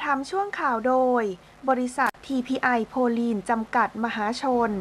ำช่วงข่าวโดยบริษัท TPI โพลีนจำกัดมหาชน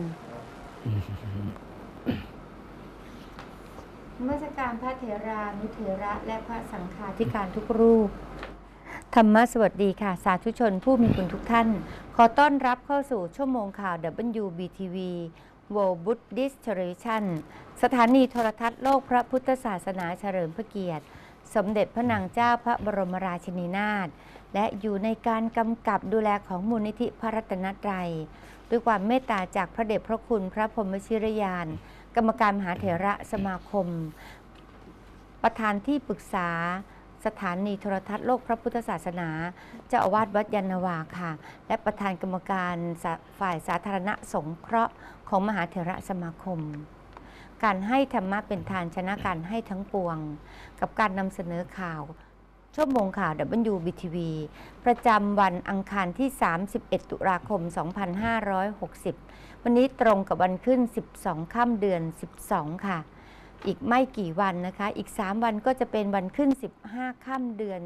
นมัสการพระเถรานุเถระและพระสังฆาธิการทุกรูปธรรมะสวัสดีค่ะสาธุชนผู้มีคุณทุกท่านขอต้อนรับเข้าสู่ชั่วโมงข่าว WBTV World Buddhist Television สถานีโทรทัศน์โลกพระพุทธศาสนาเฉลิมพระเกียรติสมเด็จพระนางเจ้าพระบรมราชินีนาถและอยู่ในการกำกับดูแลของมูลนิธิพระรัตนตรัยด้วยความเมตตาจากพระเดชพระคุณพระพรหมชิรยานกรรมการมหาเถระสมาคมประธานที่ปรึกษาสถานีโทรทัศน์โลกพระพุทธศาสนาเจ้าอาวาสวัดยานนาวาค่ะและประธานกรรมการฝ่ายสาธารณสงเคราะห์ของมหาเถระสมาคมการให้ธรรมะเป็นทานชนะการให้ทั้งปวงกับการนำเสนอข่าวชั่วโมงข่าว WBTV ประจำวันอังคารที่ 31 ตุลาคม 2560 วันนี้ตรงกับวันขึ้น 12 ค่ำเดือน 12 ค่ะอีกไม่กี่วันนะคะอีก3วันก็จะเป็นวันขึ้น 15 ค่ำเดือน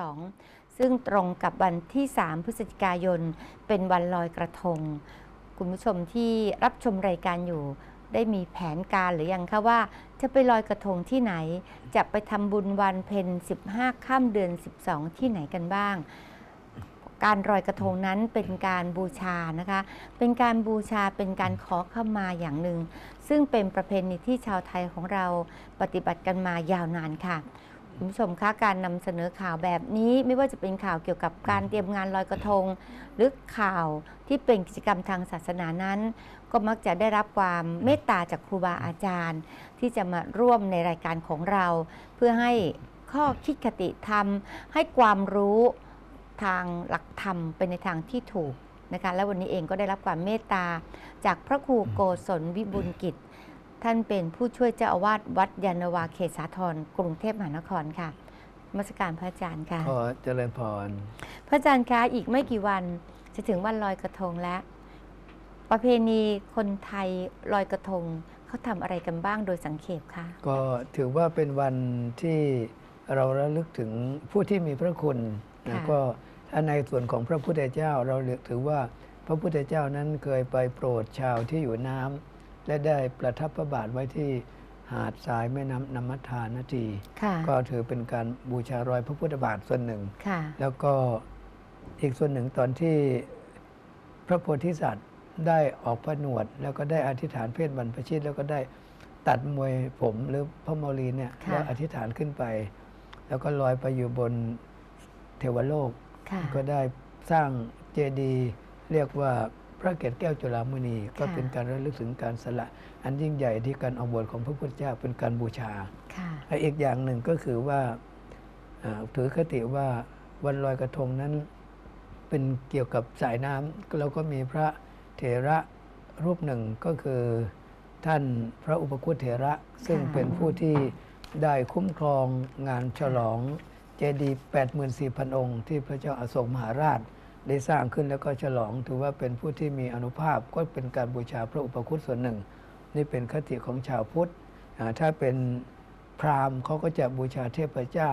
12 ซึ่งตรงกับวันที่ 3 พฤศจิกายนเป็นวันลอยกระทงคุณผู้ชมที่รับชมรายการอยู่ได้มีแผนการหรือยังคะว่าจะไปลอยกระทงที่ไหนจะไปทำบุญวันเพ็ญ15 ค่ำเดือน 12 ที่ไหนกันบ้างการลอยกระทงนั้นเป็นการบูชานะคะเป็นการบูชาเป็นการขอขมาอย่างหนึ่งซึ่งเป็นประเพณีที่ชาวไทยของเราปฏิบัติกันมายาวนานค่ะคุณผู้ชมคะการนำเสนอข่าวแบบนี้ไม่ว่าจะเป็นข่าวเกี่ยวกับการเตรียมงานลอยกระทงหรือข่าวที่เป็นกิจกรรมทางศาสนานั้นก็มักจะได้รับความเมตตาจากครูบาอาจารย์ที่จะมาร่วมในรายการของเราเพื่อให้ข้อคิดคติธรรมให้ความรู้ทางหลักธรรมเป็นในทางที่ถูกนะคะและวันนี้เองก็ได้รับความเมตตาจากพระครูโกศลวิบูลย์กิจท่านเป็นผู้ช่วยเจ้าอาวาสวัดยานนาวาเขตสาทรกรุงเทพมหานครค่ะนมัสการพระอาจารย์ค่ะขอเจริญพรพระอาจารย์คะอีกไม่กี่วันจะถึงวันลอยกระทงแล้วประเพณีคนไทยลอยกระทงเขาทำอะไรกันบ้างโดยสังเขปคะก็ถือว่าเป็นวันที่เราระลึกถึงผู้ที่มีพระคุณนะก็ในส่วนของพระพุทธเจ้าเราถือว่าพระพุทธเจ้านั้นเคยไปโปรดชาวที่อยู่น้ำและได้ประทับพระบาทไว้ที่หาดทรายแม่น้ำนมัทธานาทีก็ถือเป็นการบูชารอยพระพุทธบาทส่วนหนึ่งแล้วก็อีกส่วนหนึ่งตอนที่พระโพธิสัตว์ได้ออกผนวดแล้วก็ได้อธิษฐานเพศบรรพชิตแล้วก็ได้ตัดมวยผมหรือพระโมลีเนี่ยแล้วอธิษฐานขึ้นไปแล้วก็ลอยไปอยู่บนเทวโลกก็ได้สร้างเจดีย์เรียกว่าพระเกศแก้วจุฬามณีก็เป็นการระลึกถึงการสละอันยิ่งใหญ่ที่การออกบวชของพระพุทธเจ้าเป็นการบูชาและอีกอย่างหนึ่งก็คือว่าถือคติว่าวันลอยกระทงนั้นเป็นเกี่ยวกับสายน้ำเราก็มีพระเถระรูปหนึ่งก็คือท่านพระอุปคุตเถระซึ่งเป็นผู้ที่ได้คุ้มครองงานฉลองเจดีย์ 84,000 องค์ที่พระเจ้าอโศกมหาราชได้สร้างขึ้นแล้วก็ฉลองถือว่าเป็นผู้ที่มีอานุภาพก็เป็นการบูชาพระอุปคุตส่วนหนึ่งนี่เป็นคติของชาวพุทธถ้าเป็นพราหมณ์เขาก็จะบูชาเทพเจ้า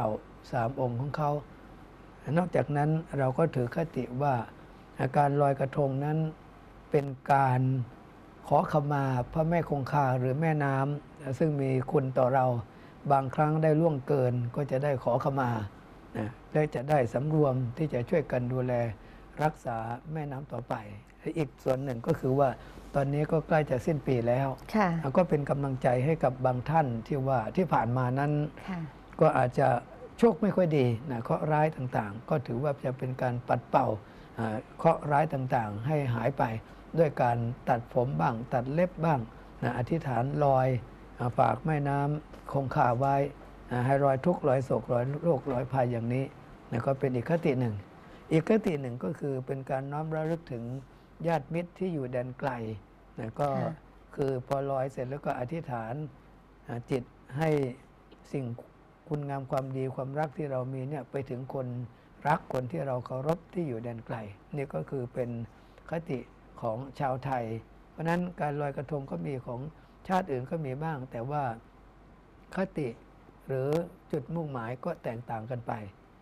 3 องค์ของเขานอกจากนั้นเราก็ถือคติว่าการลอยกระทงนั้นเป็นการขอขมาพระแม่คงคาหรือแม่น้ำซึ่งมีคุณต่อเราบางครั้งได้ล่วงเกินก็จะได้ขอขมาและจะได้สำรวมที่จะช่วยกันดูแลรักษาแม่น้ำต่อไปอีกส่วนหนึ่งก็คือว่าตอนนี้ก็ใกล้จะสิ้นปีแล้วก็เป็นกำลังใจให้กับบางท่านที่ว่าที่ผ่านมานั้นก็อาจจะโชคไม่ค่อยดีนะเคราะห์ร้ายต่างๆก็ถือว่าจะเป็นการปัดเป่าเคราะห์ร้ายต่างๆให้หายไปด้วยการตัดผมบ้างตัดเล็บบ้างอธิษฐานลอยฝากแม่น้ำคงคาไว้ให้รอยทุกข์รอยโศกรอยโรครอยภัยอย่างนี้ก็เป็นอีกคติหนึ่งอีกคติหนึ่งก็คือเป็นการน้อมระลึกถึงญาติมิตรที่อยู่แดนไกลก็คือพอลอยเสร็จแล้วก็อธิษฐานจิตให้สิ่งคุณงามความดีความรักที่เรามีเนี่ยไปถึงคนรักคนที่เราเคารพที่อยู่แดนไกลนี่ก็คือเป็นคติของชาวไทยเพราะนั้นการลอยกระทงก็มีของชาติอื่นก็มีบ้างแต่ว่าคติหรือจุดมุ่งหมายก็แตกต่างกันไป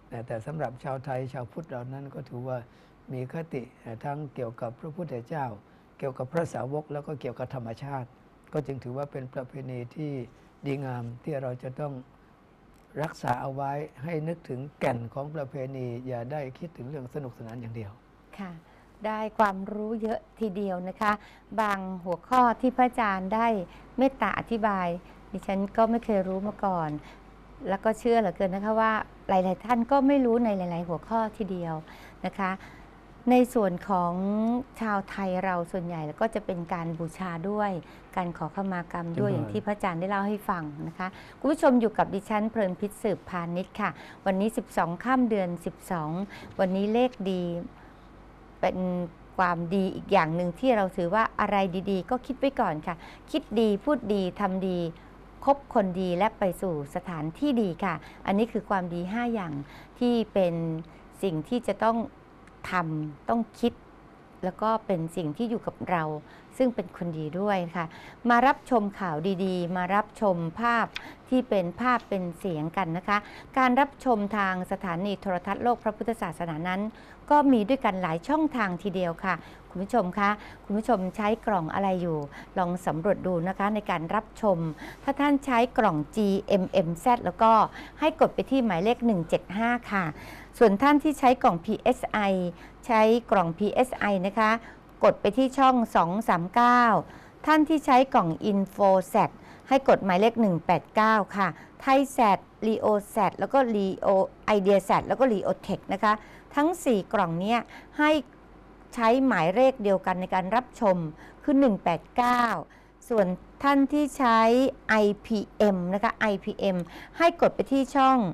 แต่สำหรับชาวไทยชาวพุทธเรานั้นก็ถือว่ามีคติทั้งเกี่ยวกับพระพุทธเจ้าเกี่ยวกับพระสาวกแล้วก็เกี่ยวกับธรรมชาติ ก็จึงถือว่าเป็นประเพณีที่ดีงามที่เราจะต้องรักษาเอาไว้ให้นึกถึงแก่นของประเพณีอย่าได้คิดถึงเรื่องสนุกสนานอย่างเดียวค่ะได้ความรู้เยอะทีเดียวนะคะ บางหัวข้อที่พระอาจารย์ได้เมตตาอธิบายดิฉันก็ไม่เคยรู้มาก่อน แล้วก็เชื่อเหลือเกินนะคะว่าหลายๆท่านก็ไม่รู้ในหลายๆหัวข้อทีเดียวนะคะในส่วนของชาวไทยเราส่วนใหญ่แล้วก็จะเป็นการบูชาด้วยการขอขมากรรมด้วยอย่างที่พระอาจารย์ได้เล่าให้ฟังนะคะคุณผู้ชมอยู่กับดิฉันเพลินพิษสืบพาณิชย์ค่ะวันนี้12ค่ำเดือน12วันนี้เลขดีเป็นความดีอีกอย่างหนึ่งที่เราถือว่าอะไรดีๆก็คิดไว้ก่อนค่ะคิดดีพูดดีทำดีคบคนดีและไปสู่สถานที่ดีค่ะอันนี้คือความดี5อย่างที่เป็นสิ่งที่จะต้องทำต้องคิดแล้วก็เป็นสิ่งที่อยู่กับเราซึ่งเป็นคนดีด้วยค่ะมารับชมข่าวดีๆมารับชมภาพที่เป็นภาพเป็นเสียงกันนะคะการรับชมทางสถานีโทรทัศน์โลกพระพุทธศาสนานั้นก็มีด้วยกันหลายช่องทางทีเดียวค่ะคุณผู้ชมคะคุณผู้ชมใช้กล่องอะไรอยู่ลองสำรวจดูนะคะในการรับชมถ้าท่านใช้กล่อง GMMZ แล้วก็ให้กดไปที่หมายเลข175ค่ะส่วนท่านที่ใช้กล่อง PSI ใช้กล่อง PSI นะคะกดไปที่ช่อง239ท่านที่ใช้กล่อง InfoSat ให้กดหมายเลข189ค่ะไทยแซด LeoSat แล้วก็ Leo IdeaSat แล้วก็ LeoTech นะคะทั้ง4กล่องนี้ให้ใช้หมายเลขเดียวกันในการรับชมคือ189ส่วนท่านที่ใช้ IPM นะคะ IPM ให้กดไปที่ช่อง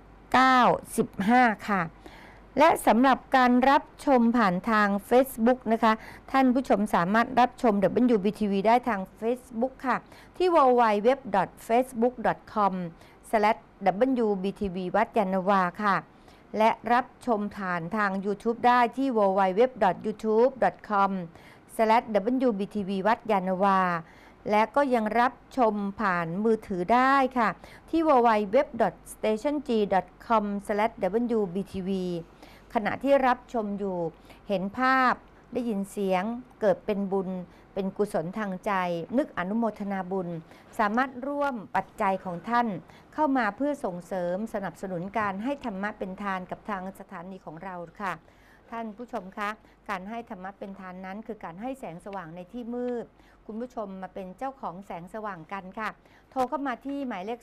95ค่ะและสำหรับการรับชมผ่านทาง Facebook นะคะท่านผู้ชมสามารถรับชม WBTV ได้ทาง Facebook ค่ะที่ www.facebook.com/WBTV วัดยานนาวาค่ะและรับชมผ่านทาง YouTube ได้ที่ www.youtube.com/WBTV วัดยานนาวาและก็ยังรับชมผ่านมือถือได้ค่ะที่ www.stationg.com/WBTV ขณะที่รับชมอยู่เห็นภาพได้ยินเสียงเกิดเป็นบุญเป็นกุศลทางใจนึกอนุโมทนาบุญสามารถร่วมปัจจัยของท่านเข้ามาเพื่อส่งเสริมสนับสนุนการให้ธรรมะเป็นทานกับทางสถานีของเราค่ะท่านผู้ชมคะการให้ธรรมะเป็นทานนั้นคือการให้แสงสว่างในที่มืดคุณผู้ชมมาเป็นเจ้าของแสงสว่างกันค่ะโทรเข้ามาที่หมายเลข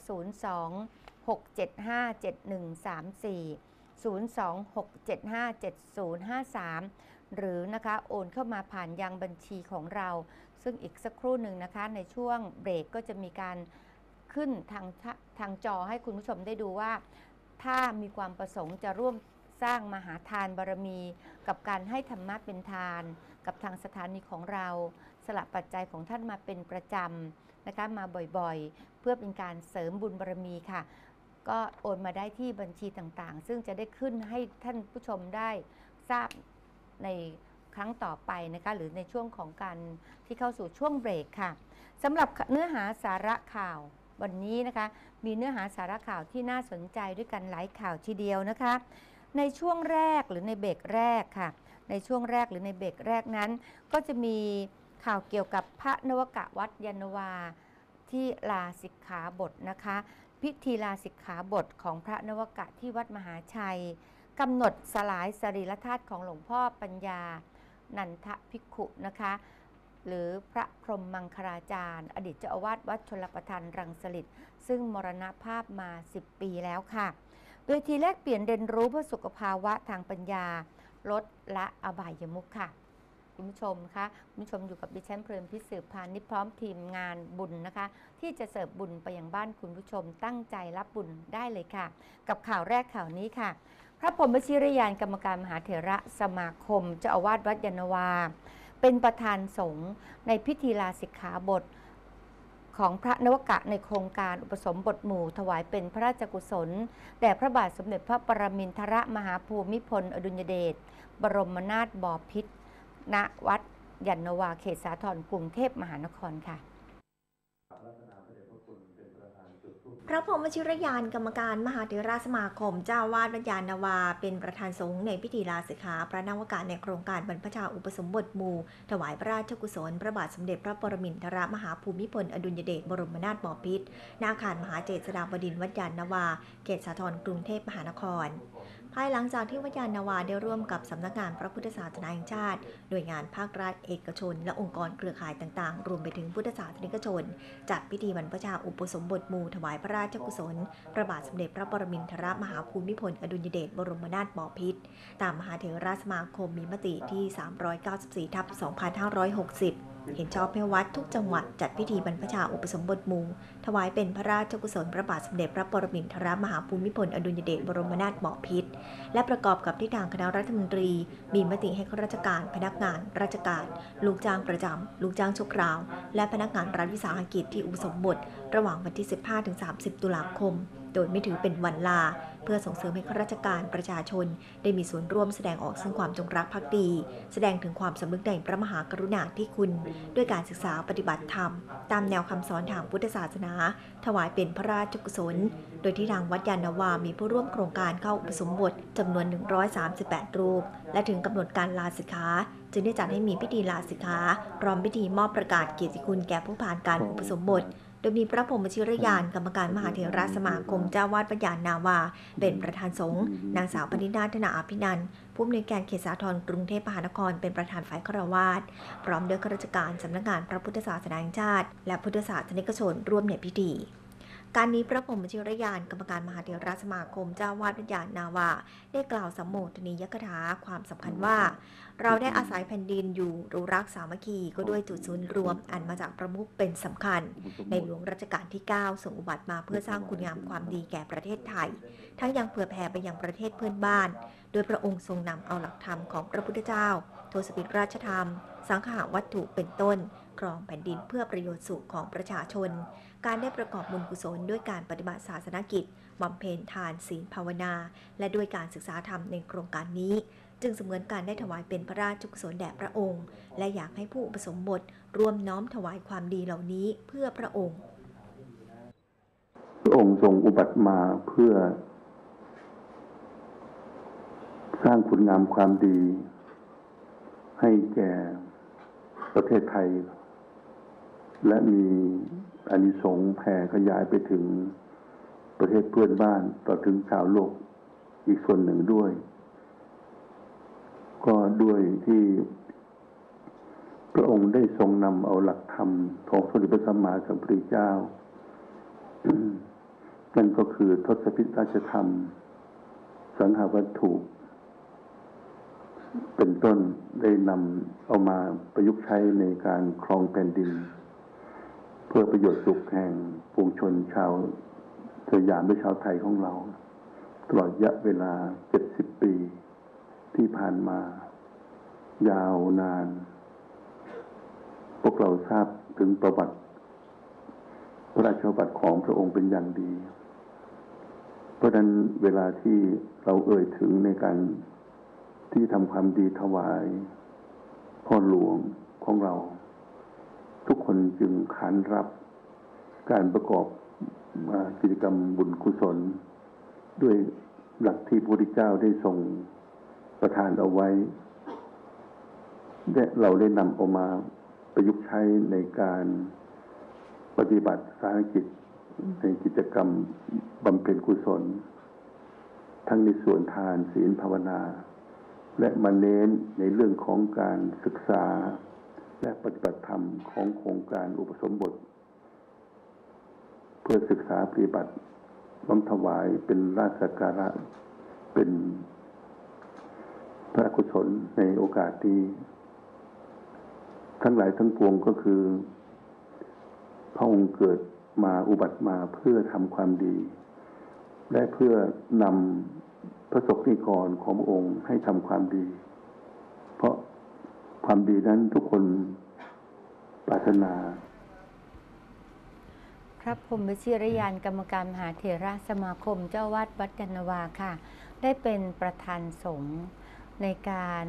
02-675-7134 026757053 หรือนะคะโอนเข้ามาผ่านยังบัญชีของเราซึ่งอีกสักครู่หนึ่งนะคะในช่วงเบรกก็จะมีการขึ้นทางจอให้คุณผู้ชมได้ดูว่าถ้ามีความประสงค์จะร่วมสร้างมหาทานบารมีกับการให้ธรรมะเป็นทานกับทางสถานีของเราสละปัจจัยของท่านมาเป็นประจำนะคะมาบ่อยๆเพื่อเป็นการเสริมบุญบารมีค่ะก็โอนมาได้ที่บัญชีต่างๆซึ่งจะได้ขึ้นให้ท่านผู้ชมได้ทราบในครั้งต่อไปนะคะหรือในช่วงของการที่เข้าสู่ช่วงเบรกค่ะสำหรับเนื้อหาสาระข่าววันนี้นะคะมีเนื้อหาสาระข่าวที่น่าสนใจด้วยกันหลายข่าวทีเดียวนะคะในช่วงแรกหรือในเบรกแรกค่ะในช่วงแรกหรือในเบรกแรกนั้นก็จะมีข่าวเกี่ยวกับพระนวกะวัดยานนาวาที่ลาสิกขาบทนะคะพิธีลาสิกขาบทของพระนวกะที่วัดมหาชัยกำหนดสลายสรีระธาตุของหลวงพ่อปัญญานันทภิกขุนะคะหรือพระพรหมมังคลาจารย์อดีตเจ้าอาวาสวัดชลประทานรังสฤษซึ่งมรณภาพมา10 ปีแล้วค่ะเวทีแลกเปลี่ยนเรียนรู้เพื่อสุขภาวะทางปัญญาลดละอบายมุขค่ะคุณผู้ชมคะคุณผู้ชมอยู่กับดิฉันเพลินพิษสืบพาณิชย์พร้อมทีมงานบุญนะคะที่จะเสิร์ฟบุญไปยังบ้านคุณผู้ชมตั้งใจรับบุญได้เลยค่ะกับข่าวแรกข่าวนี้ค่ะพระพรหมวชิรยานกรรมการมหาเถระสมาคมเจ้าอาวาสวัดยานนาวาเป็นประธานสงฆ์ในพิธีลาสิกขาบทของพระนวกะในโครงการอุปสมบทหมู่ถวายเป็นพระราชกุศลแด่พระบาทสมเด็จพระปรมินทรมหาภูมิพลอดุลยเดชบรมนาถบพิตรณวัดยานนาวาเขตสาทรกรุงเทพมหานครค่ะพระพรหมวชิรยานกรรมการมหาเถรสมาคมเจ้าวาดวัดยานนาวาเป็นประธานสงฆ์ในพิธีลาสิกขาพระนวากาศในโครงการบรรพชาอุปสมบทหมู่ถวายพระราชกุศลพระบาทสมเด็จพระปรมินทรมหาภูมิพลอดุลยเดชบรมนาถบพิตรณอาคารมหาเจษฎาบดินทร์วัดยานนาวาเขตสาทรกรุงเทพมหานครภายหลังจากที่วัดยานนาวาได้ร่วมกับสำนักงานพระพุทธศาสนาแห่งชาติหน่วยงานภาครัฐเอกชนและองค์กรเครือข่ายต่างๆรวมไปถึงพุทธศาสนิกชนจัดพิธีบรรพชาอุปสมบทหมู่ถวายพระราชกุศลพระบาทสมเด็จพระปรมินทรมหาภูมิพลอดุลยเดชบรมนาถบพิตรตามมหาเถรสมาคมมีมติที่ 394/2560เห็นชอบให้วัดทุกจังหวัดจัดพิธีบรรพชาอุปสมบทหมู่ถวายเป็นพระราชกุศลพระบาทสมเด็จพระปรมินทรมหาภูมิพลอดุลยเดชบรมนาถบพิตรและประกอบกับที่ทางคณะรัฐมนตรีมีมติให้ข้าราชการพนักงานราชการลูกจ้างประจำลูกจ้างชั่วคราวและพนักงานรัฐวิสาหกิจที่อุปสมบทระหว่างวันที่ 15-30 ตุลาคมโดยไม่ถือเป็นวันลาเพื่อส่งเสริมให้ข้าราชการประชาชนได้มีส่วนร่วมแสดงออกซึ่งความจงรักภักดีแสดงถึงความสำนึกในพระมหากรุณาธิคุณด้วยการศึกษาปฏิบัติธรรมตามแนวคำสอนทางพุทธศาสนาถวายเป็นพระราชกุศลโดยที่ทางวัดยานนาวามีผู้ร่วมโครงการเข้าอุปสมบทจำนวน138รูปและถึงกำหนดการลาสิกขาจึงได้จัดให้มีพิธีลาสิกขาพร้อมพิธีมอบประกาศเกียรติคุณแก่ผู้ผ่านการอุปสมบทโดยมีพระพรหมวชิรยานกรรมการมหาเถรสมาคมเจ้าวาดวัดยานนาวาเป็นประธานสงฆ์นางสาวปณินาถนาอภินันท์ผู้อำนวยการเขตสาทรกรุงเทพมหานครเป็นประธานฝ่ายฆราวาสพร้อมด้วยข้าราชการสำนักงานพระพุทธศาสนาแห่งชาติและพุทธศาสนิกชนร่วมในพิธีการนี้พระพรหมวชิรยานกรรมการมหาเถรสมาคมเจ้าวาดวัดยานนาวาได้กล่าวสัมโมทนียกถาความสำคัญว่าเราได้อาศัยแผ่นดินอยู่รู้รักสามัคคีก็ด้วยจุดศูนย์รวมอันมาจากประมุขเป็นสำคัญในหลวงรัชกาลที่ 9 ส่งอุบัติมาเพื่อสร้างคุณงามความดีแก่ประเทศไทยทั้งยังเผื่อแผ่ไปยังประเทศเพื่อนบ้านโดยพระองค์ทรงนำเอาหลักธรรมของพระพุทธเจ้าทศพิธราชธรรมสังฆวัตถุเป็นต้นครองแผ่นดินเพื่อประโยชน์สุขของประชาชนการได้ประกอบบุญกุศลด้วยการปฏิบัติศาสนกิจบำเพ็ญทานศีลภาวนาและด้วยการศึกษาธรรมในโครงการนี้จึงเสมือนการได้ถวายเป็นพระราชกุศลแด่พระองค์และอยากให้ผู้อุปสมบทร่วมน้อมถวายความดีเหล่านี้เพื่อพระองค์พระองค์ทรงอุบัติมาเพื่อสร้างคุณงามความดีให้แก่ประเทศไทยและมีอานิสงส์แผ่ขยายไปถึงประเทศเพื่อนบ้านต่อถึงชาวโลกอีกส่วนหนึ่งด้วยก็ด้วยที่พระองค์ได้ทรงนำเอาหลักธรรมของสมเด็จพระสัมมาสัมพุทธเจ้านั่นก็คือทศพิธราชธรรมสังฆวัตถุเป็นต้นได้นำเอามาประยุกต์ใช้ในการครองแผ่นดินเพื่อประโยชน์สุขแห่งปวงชนชาวสยามและชาวไทยของเราตลอดระยะเวลา70 ปีที่ผ่านมายาวนานพวกเราทราบถึงประวัติพระราชประวัติของพระองค์เป็นอย่างดีเพราะฉะนั้นเวลาที่เราเอ่ยถึงในการที่ทำความดีถวายพ่อหลวงของเราทุกคนจึงขานรับการประกอบกิจกรรมบุญกุศลด้วยหลักที่พระพุทธเจ้าได้ทรงประทานเอาไว้และเราได้นำเอามาประยุกต์ใช้ในการปฏิบัติสาธารณกิจในกิจกรรมบำเพ็ญกุศลทั้งในส่วนทานศีลภาวนาและมาเน้นในเรื่องของการศึกษาและปฏิบัติธรรมของโครงการอุปสมบทเพื่อศึกษาปฏิบัติน้อมถวายเป็นราชสักการะเป็นพระกุศลในโอกาสนี้ทั้งหลายทั้งปวงก็คือพระองค์เกิดมาอุบัติมาเพื่อทำความดีและเพื่อนำพระศกนิกรของพระองค์ให้ทำความดีเพราะความดีนั้นทุกคนปรารถนาพระพรหมวชิรยานกรรมการมหาเถรสมาคมเจ้าวาดวัดยานนาวาค่ะได้เป็นประธานสงฆ์ในการ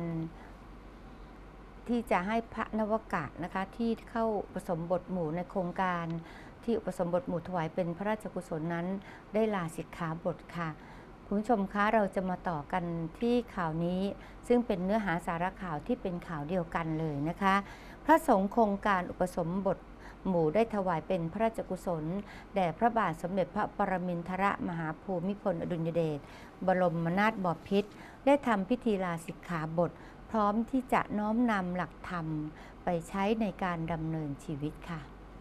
ที่จะให้พระนวากะนะคะที่เข้าผสมบทหมู่ในโครงการที่อุปสมบทหมู่ถวายเป็นพระราชกุศลนั้นได้ลาสิกขาบทค่ะคุณผู้ชมคะเราจะมาต่อกันที่ข่าวนี้ซึ่งเป็นเนื้อหาสาระข่าวที่เป็นข่าวเดียวกันเลยนะคะพระสงฆ์โครงการอุปสมบทหมู่ได้ถวายเป็นพระราชกุศลแด่พระบาทสมเด็จพระปรมินทรมหาภูมิพลอดุลยเดชบรมนาถบพิตรได้ทำพิธีลาสิกขาบทพร้อมที่จะน้อมนำหลักธรรมไปใช้ในการดำเนินชีวิตค่ะ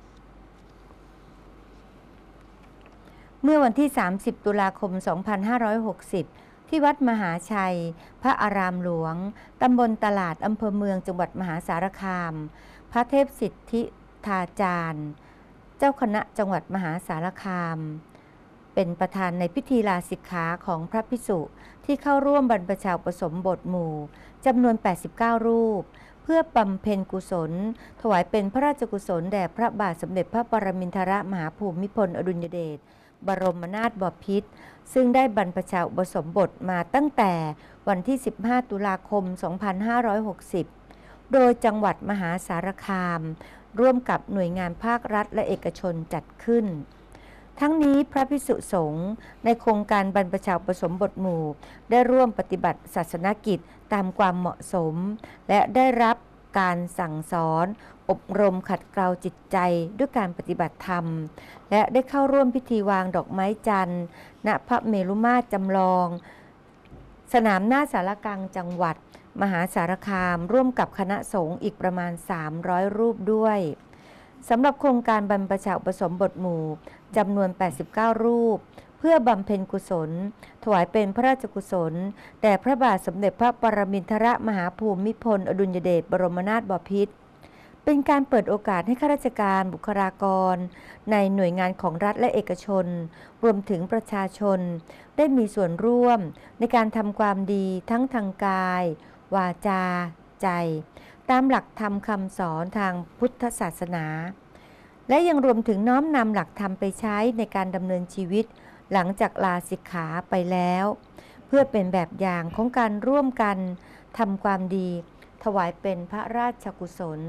เมื่อวันที่ 30 ตุลาคม 2560 ที่วัดมหาชัยพระอารามหลวงตำบลตลาดอำเภอเมืองจังหวัดมหาสารคามพระเทพสิทธิธาจารย์เจ้าคณะจังหวัดมหาสารคามเป็นประธานในพิธีลาสิกขาของพระภิกษุที่เข้าร่วมบรรพชาอุปสมบทหมู่จำนวน 89 รูปเพื่อบำเพ็ญกุศลถวายเป็นพระราชกุศลแด่พระบาทสมเด็จพระปรมินทรมหาภูมิพลอดุลยเดชบรมนาถบพิตรซึ่งได้บรรพชาอุปสมบทมาตั้งแต่วันที่ 15 ตุลาคม 2560 โดยจังหวัดมหาสารคามร่วมกับหน่วยงานภาครัฐและเอกชนจัดขึ้นทั้งนี้พระภิกษุสงฆ์ในโครงการบรรพชาอุปสมบทหมู่ได้ร่วมปฏิบัติศาสนกิจตามความเหมาะสมและได้รับการสั่งสอนอบรมขัดเกลาจิตใจด้วยการปฏิบัติธรรมและได้เข้าร่วมพิธีวางดอกไม้จันทร์ณพระเมรุมาตรจำลองสนามหน้าสารกลางจังหวัดมหาสารคามร่วมกับคณะสงฆ์อีกประมาณ300รูปด้วยสำหรับโครงการบรรพชาอุปสมบทหมู่จำนวน89รูปเพื่อบำเพ็ญกุศลถวายเป็นพระราชกุศลแด่พระบาทสมเด็จพระปรมินทรมหาภูมิพลอดุลยเดชบรมนาถบพิตรเป็นการเปิดโอกาสให้ข้าราชการบุคลากรในหน่วยงานของรัฐและเอกชนรวมถึงประชาชนได้มีส่วนร่วมในการทำความดีทั้งทางกายวาจาใจตามหลักธรรมคำสอนทางพุทธศาสนาและยังรวมถึงน้อมนำหลักธรรมไปใช้ในการดำเนินชีวิตหลังจากลาสิกขาไปแล้วเพื่อเป็นแบบอย่างของการร่วมกันทำความดีถวายเป็นพระราชกุศล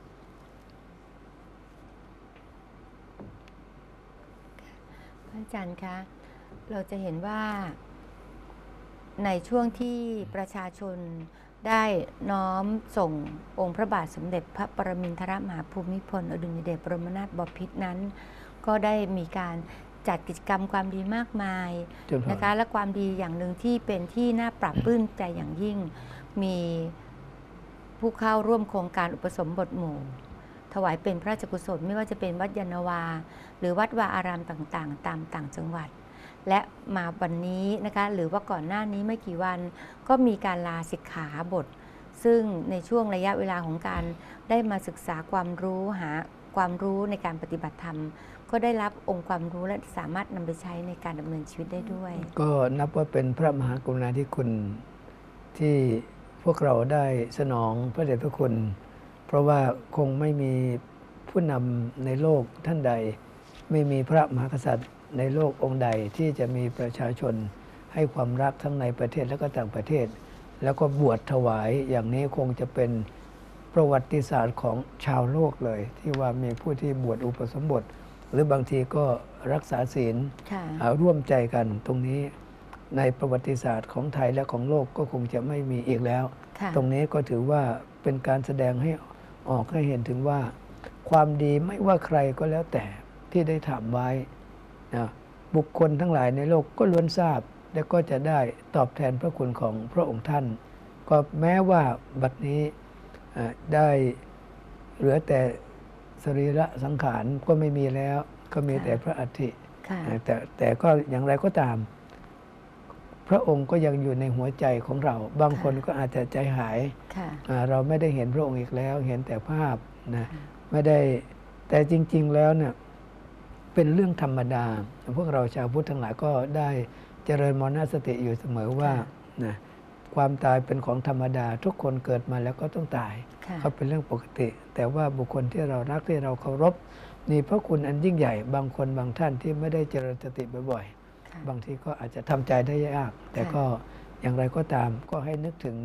พระอาจารย์คะเราจะเห็นว่าในช่วงที่ประชาชนได้น้อมส่งองค์พระบาทสมเด็จพระปรมินทรมหาภูมิพลอดุลยเดชบรมนาถบพิตรนั้นก็ได้มีการจัดกิจกรรมความดีมากมายนะคะและความดีอย่างหนึ่งที่เป็นที่น่าปรับปลื้มใจอย่างยิ่งมีผู้เข้าร่วมโครงการอุปสมบทหมู่ถวายเป็นพระราชกุศลไม่ว่าจะเป็นวัดยานนาวาหรือวัดวาอารามต่างๆตามต่างจังหวัดและมาวันนี้นะคะหรือว่าก่อนหน้านี้ไม่กี่วันก็มีการลาสิกขาบทซึ่งในช่วงระยะเวลาของการได้มาศึกษาความรู้หาความรู้ในการปฏิบัติธรรมก็ได้รับองค์ความรู้และสามารถนำไปใช้ในการดำเนินชีวิตได้ด้วยก็นับว่าเป็นพระมหากรุณาธิคุณที่พวกเราได้สนองพระเดชพระคุณเพราะว่าคงไม่มีผู้นำในโลกท่านใดไม่มีพระมหากษัตริย์ในโลกองค์ใดที่จะมีประชาชนให้ความรักทั้งในประเทศและก็ต่างประเทศแล้วก็บวชถวายอย่างนี้คงจะเป็นประวัติศาสตร์ของชาวโลกเลยที่ว่ามีผู้ที่บวชอุปสมบทหรือบางทีก็รักษาศีลร่วมใจกันตรงนี้ในประวัติศาสตร์ของไทยและของโลกก็คงจะไม่มีอีกแล้วตรงนี้ก็ถือว่าเป็นการแสดงให้ออกให้เห็นถึงว่าความดีไม่ว่าใครก็แล้วแต่ที่ได้ทำไว้นะบุคคลทั้งหลายในโลกก็ล้วนทราบและก็จะได้ตอบแทนพระคุณของพระองค์ท่านก็แม้ว่าบัดนี้ได้เหลือแต่สรีระสังขารก็ไม่มีแล้วก็มีแต่พระอัฐิแต่ก็อย่างไรก็ตามพระองค์ก็ยังอยู่ในหัวใจของเราบางคนก็อาจจะใจหายเราไม่ได้เห็นพระองค์อีกแล้วเห็นแต่ภาพนะไม่ได้แต่จริงๆแล้วเนี่ยเป็นเรื่องธรรมดาพวกเราชาวพุทธทั้งหลายก็ได้เจริญมรณสติอยู่เสมอว่านะความตายเป็นของธรรมดาทุกคนเกิดมาแล้วก็ต้องตายเขาเป็นเรื่องปกติแต่ว่าบุคคลที่เรารักที่เราเคารพมีพระคุณอันยิ่งใหญ่บางคนบางท่านที่ไม่ได้เจริญสติบ่อยๆบางทีก็อาจจะทำใจได้ยากแต่ก็อย่างไรก็ตามก็ให้นึกถึง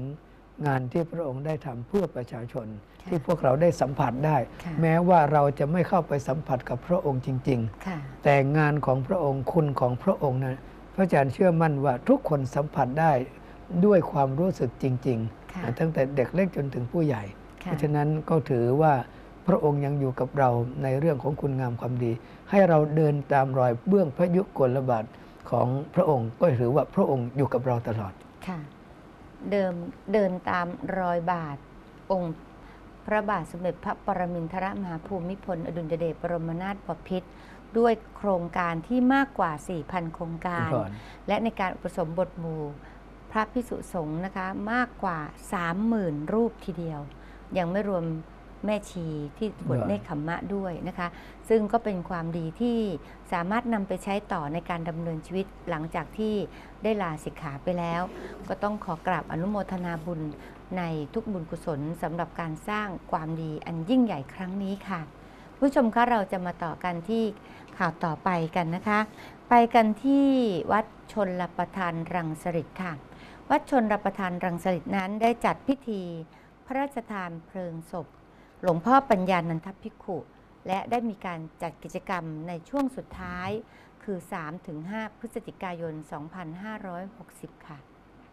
งานที่พระองค์ได้ทำเพื่อประชาชนค่ะที่พวกเราได้สัมผัสได้ค่ะแม้ว่าเราจะไม่เข้าไปสัมผัสกับพระองค์จริงค่ะๆ แต่งานของพระองค์คุณของพระองค์นั้นพระอาจารย์เชื่อมั่นว่าทุกคนสัมผัสได้ด้วยความรู้สึกจริงค่ะๆ ตั้งแต่เด็กเล็กจนถึงผู้ใหญ่ เพค่ะราะฉะนั้นก็ถือว่าพระองค์ยังอยู่กับเราในเรื่องของคุณงามความดี ให้เราเดินตามรอยเบื้องพระยุคลบาทของพระองค์ก็ถือว่าพระองค์อยู่กับเราตลอดค่ะเดินตามรอยบาทองค์พระบาทสมเด็จพระปรมินทรมหาภูมิพลอดุลยเดชบรมนาถบพิตรด้วยโครงการที่มากกว่า 4,000 โครงการ และในการอุปสมบทหมู่พระภิกษุสงฆ์นะคะมากกว่า 30,000 รูปทีเดียว ยังไม่รวมแม่ชีที่บวชเนกขัมมะด้วยนะคะซึ่งก็เป็นความดีที่สามารถนำไปใช้ต่อในการดำเนินชีวิตหลังจากที่ได้ลาสิกขาไปแล้ว ก็ต้องขอกราบอนุโมทนาบุญในทุกบุญกุศลสำหรับการสร้างความดีอันยิ่งใหญ่ครั้งนี้ค่ะผู้ชมคะเราจะมาต่อกันที่ข่าวต่อไปกันนะคะ ไปกันที่วัดชลประทานรังสฤษค่ะ วัดชลประทานรังสฤษนั้นได้จัดพิธีพระราชทานเพลิงศพหลวงพ่อปัญญานันทภิกขุ และได้มีการจัดกิจกรรมในช่วงสุดท้ายคือ 3-5 พฤศจิกายน 2560 ค่ะ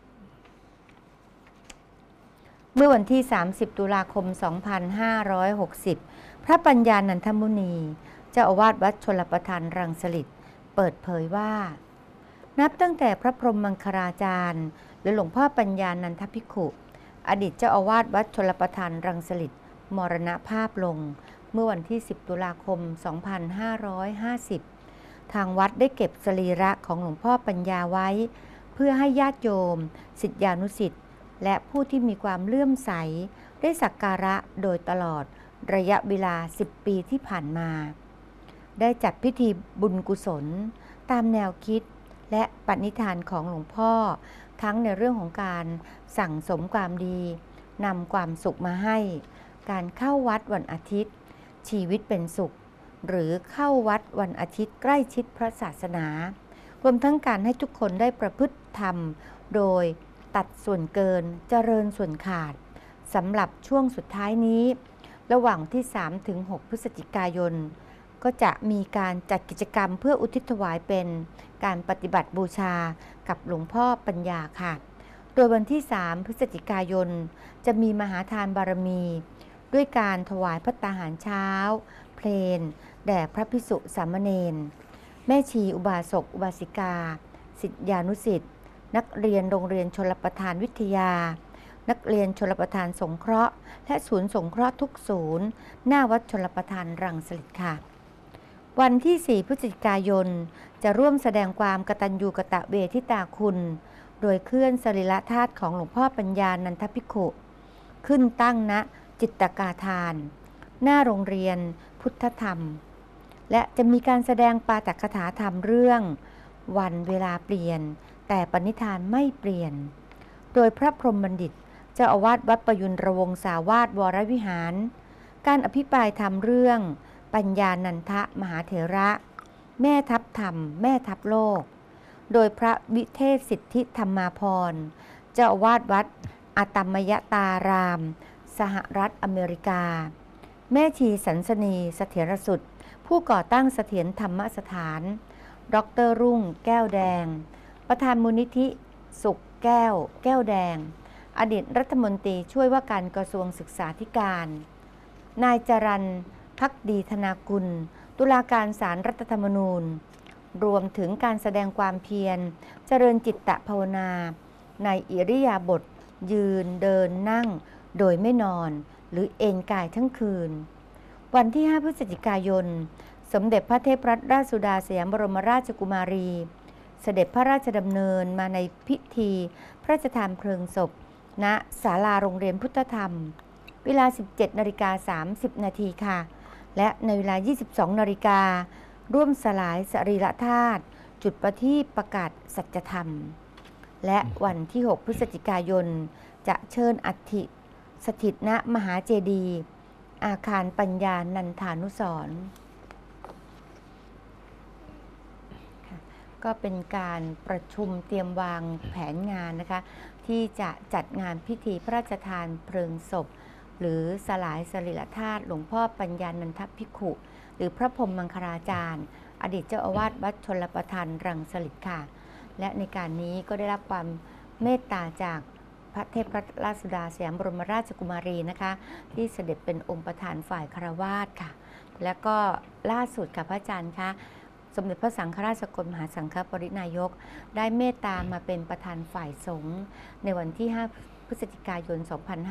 เมื่อวันที่ 30 ตุลาคม 2560 พระปัญญานันทมุนีเจ้าอาวาสวัดชลประทานรังสฤษเปิดเผยว่า นับตั้งแต่พระพรหมมังคลาจารย์หรือหลวงพ่อปัญญานันทภิกขุ อดีตเจ้าอาวาสวัดชลประทานรังสฤษมรณภาพลงเมื่อวันที่ 10 ตุลาคม 2550 ทางวัดได้เก็บสรีระของหลวงพ่อปัญญาไว้ เพื่อให้ญาติโยมศิษยานุศิษย์และผู้ที่มีความเลื่อมใสได้สักการะโดยตลอดระยะเวลา 10 ปีที่ผ่านมา ได้จัดพิธีบุญกุศลตามแนวคิดและปณิธานของหลวงพ่อทั้งในเรื่องของการสั่งสมความดีนำความสุขมาให้การเข้าวัดวันอาทิตย์ชีวิตเป็นสุขหรือเข้าวัดวันอาทิตย์ใกล้ชิดพระศาสนารวมทั้งการให้ทุกคนได้ประพฤติธรรมโดยตัดส่วนเกินเจริญส่วนขาดสำหรับช่วงสุดท้ายนี้ระหว่างที่ 3-6 พฤศจิกายนก็จะมีการจัดกิจกรรมเพื่ออุทิศถวายเป็นการปฏิบัติบูชากับหลวงพ่อปัญญาค่ะโดยวันที่ 3 พฤศจิกายนจะมีมหาทานบารมีด้วยการถวายภัตตาหารเช้าเพลนแด่พระภิกษุสามเณรแม่ชีอุบาสกอุบาสิกาศิษยานุศิษย์นักเรียนโรงเรียนชลประทานวิทยานักเรียนชลประทานสงเคราะห์และศูนย์สงเคราะห์ทุกศูนย์หน้าวัดชลประทานรังสฤษค่ะวันที่ 4 พฤศจิกายนจะร่วมแสดงความกตัญญูกตเวทิตาคุณโดยเคลื่อนสรีระธาตุของหลวงพ่อปัญญานันทภิกขุขึ้นตั้งณจิตกาทานหน้าโรงเรียนพุทธธรรมและจะมีการแสดงปาฐกถาธรรมเรื่องวันเวลาเปลี่ยนแต่ปณิธานไม่เปลี่ยนโดยพระพรหมบัณฑิตเจ้าอาวาสวัดประยุนระวงศาวาสวรวิหารการอภิปรายธรรมเรื่องปัญญานันทะมหาเถระแม่ทัพธรรมแม่ทัพโลกโดยพระวิเทศสิทธิธรรมาภรณ์เจ้าอาวาสวัดอาตมยตารามสหรัฐอเมริกาแม่ชีสันสนีเสถียรสุดผู้ก่อตั้งเสถียรธรรมสถานดร.รุ่งแก้วแดงประธานมูลนิธิสุขแก้วแดงอดีตรัฐมนตรีช่วยว่าการกระทรวงศึกษาธิการนายจรัญภักดีธนากุลตุลาการศาลรัฐธรรมนูญรวมถึงการแสดงความเพียรเจริญจิตตภาวนาในอิริยาบถยืนเดินนั่งโดยไม่นอนหรือเอนกายทั้งคืนวันที่ 5 พฤศจิกายนสมเด็จพระเทพรัตนราชสุดาสยามบรมราชกุมารีเสด็จพระราชดำเนินมาในพิธีพระราชทานเพลิงศพณศาลาโรงเรียนพุทธธรรมเวลา 17:30 นาทีค่ะและในเวลา 22 นาฬิการ่วมสลายสรีระธาตุจุดประทีปประกาศสัจธรรมและวันที่ 6 พฤศจิกายนจะเชิญอัฐิสถิตณมหาเจดีย์อาคารปัญญานันทานุสรณ์ก็เป็นการประชุมเตรียมวางแผนงานนะคะที่จะจัดงานพิธีพระราชทานเพลิงศพหรือสลายสรีระธาตุหลวงพ่อปัญญานันทภิกขุหรือพระพรหมมังคลาจารย์อดีตเจ้าอาวาสวัดชลประทานรังสฤษฎ์ค่ะและในการนี้ก็ได้รับความเมตตาจากพระเทพรัตนราชสุดาสยามบรมราชกุมารีนะคะที่เสด็จเป็นองค์ประธานฝ่ายคฤหัสถ์ค่ะและก็ล่าสุดกับพระอาจารย์คะสมเด็จพระสังฆราชสกลมหาสังฆปรินายกได้เมตตามาเป็นประธานฝ่ายสงฆ์ในวันที่ 5 พฤศจิกายน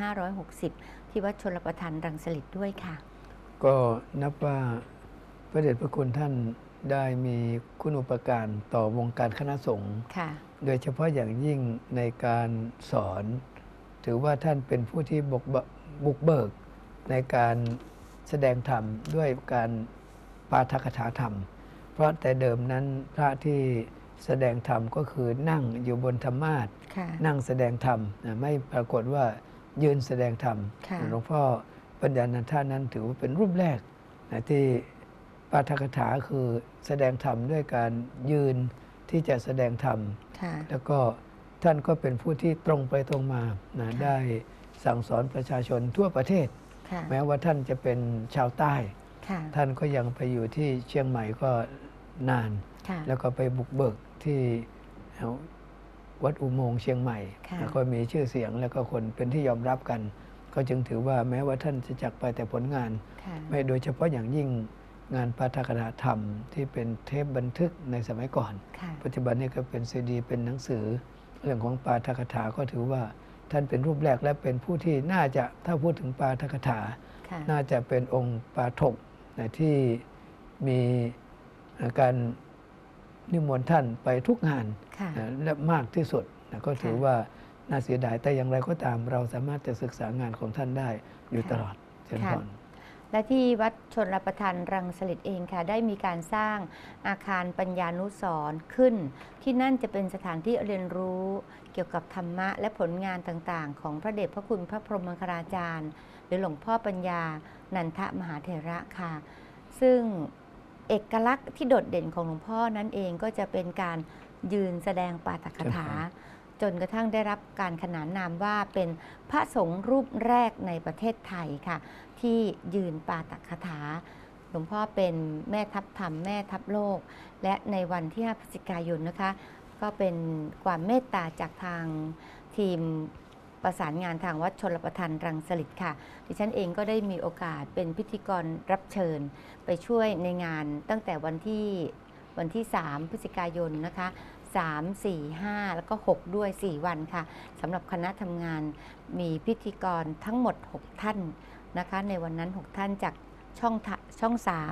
2560 ที่วัดชลประทานรังสฤษฎ์ด้วยค่ะก็นับว่าพระเดชพระคุณท่านได้มีคุณูปการต่อวงการคณะสงฆ์โดยเฉพาะอย่างยิ่งในการสอนถือว่าท่านเป็นผู้ที่บุกเบิกในการแสดงธรรมด้วยการปาฐกถาธรรมเพราะแต่เดิมนั้นพระที่แสดงธรรมก็คือนั่งอยู่บนธรรมาสน์นั่งแสดงธรรมไม่ปรากฏว่ายืนแสดงธรรมหลวงพ่อปัญญานันทานั้นถือว่าเป็นรูปแรกที่ปาฐกถาคือแสดงธรรมด้วยการยืนที่จะแสดงธรรมแล้วก็ท่านก็เป็นผู้ที่ตรงไปตรงมาได้สั่งสอนประชาชนทั่วประเทศแม้ว่าท่านจะเป็นชาวใต้ท่านก็ยังไปอยู่ที่เชียงใหม่ก็นานแล้วก็ไปบุกเบิกที่วัดอุโมงค์เชียงใหม่แล้วก็มีชื่อเสียงแล้วก็คนเป็นที่ยอมรับกันก็จึงถือว่าแม้ว่าท่านจะจากไปแต่ผลงานไม่โดยเฉพาะอย่างยิ่งงานปาฐกถาธรรมที่เป็นเทปบันทึกในสมัยก่อนปัจจุบันนี้ก็เป็นซีดีเป็นหนังสือเรื่องของปาฐกถาก็ถือว่าท่านเป็นรูปแรกและเป็นผู้ที่น่าจะถ้าพูดถึงปาฐกถาน่าจะเป็นองค์ปาฐกที่มีการนิมนต์ท่านไปทุกงานและมากที่สุดก็ถือว่าน่าเสียดายแต่อย่างไรก็ตามเราสามารถจะศึกษางานของท่านได้อยู่ตลอดเช่นกันและที่วัดชลประทานรังสฤษฎ์เองค่ะได้มีการสร้างอาคารปัญญานุสรณ์ขึ้นที่นั่นจะเป็นสถานที่เรียนรู้เกี่ยวกับธรรมะและผลงานต่างๆของพระเดชพระคุณพระพรหมมังคลาจารย์หรือหลวงพ่อปัญญานันทมหาเถระค่ะซึ่งเอกลักษณ์ที่โดดเด่นของหลวงพ่อนั้นเองก็จะเป็นการยืนแสดงปาฐกถาจนกระทั่งได้รับการขนานนามว่าเป็นพระสงฆ์รูปแรกในประเทศไทยค่ะที่ยืนปาฐกถาหลวงพ่อเป็นแม่ทัพธรรมแม่ทัพโลกและในวันที่ 5 พฤศจิกายนนะคะก็เป็นความเมตตาจากทางทีมประสานงานทางวัดชลประทานรังสฤษฎ์ค่ะดิฉันเองก็ได้มีโอกาสเป็นพิธีกรรับเชิญไปช่วยในงานตั้งแต่วันที่ 3 พฤศจิกายนนะคะ3, 4, 5 แล้วก็ 6 ด้วย 4 วันค่ะสำหรับคณะทำงานมีพิธีกรทั้งหมด 6 ท่านนะคะในวันนั้น 6 ท่านจากช่อง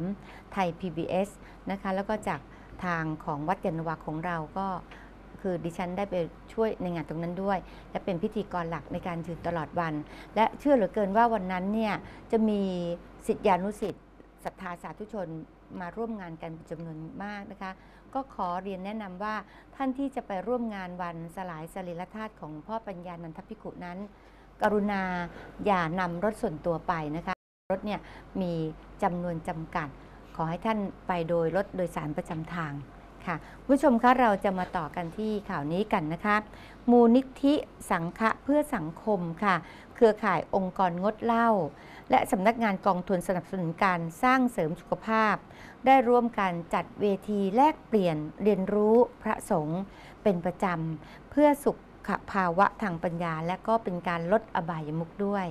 3 ไทย PBS นะคะแล้วก็จากทางของวัดยานนาวาของเราก็คือดิฉันได้ไปช่วยในงานตรงนั้นด้วยและเป็นพิธีกรหลักในการยืนตลอดวันและเชื่อเหลือเกินว่าวันนั้นเนี่ยจะมีศิษยานุศิษย์ศรัทธาสาธุชนมาร่วมงานกันจำนวนมากนะคะก็ขอเรียนแนะนำว่าท่านที่จะไปร่วมงานวันสลายสรีระธาตุของพ่อปัญญานันทภิกขุนั้นกรุณาอย่านำรถส่วนตัวไปนะคะรถเนี่ยมีจำนวนจำกัดขอให้ท่านไปโดยรถโดยสารประจำทางค่ะผู้ชมคะเราจะมาต่อกันที่ข่าวนี้กันนะคะมูลนิธิสังฆะเพื่อสังคมค่ะเครือข่ายองค์กรงดเหล้าและสำนักงานกองทุนสนับสนุนการสร้างเสริมสุขภาพได้ร่วมกันจัดเวทีแลกเปลี่ยนเรียนรู้พระสงฆ์เป็นประจำเพื่อสุขภาวะทางปัญญาและก็เป็นการลดอบายมุขด้วย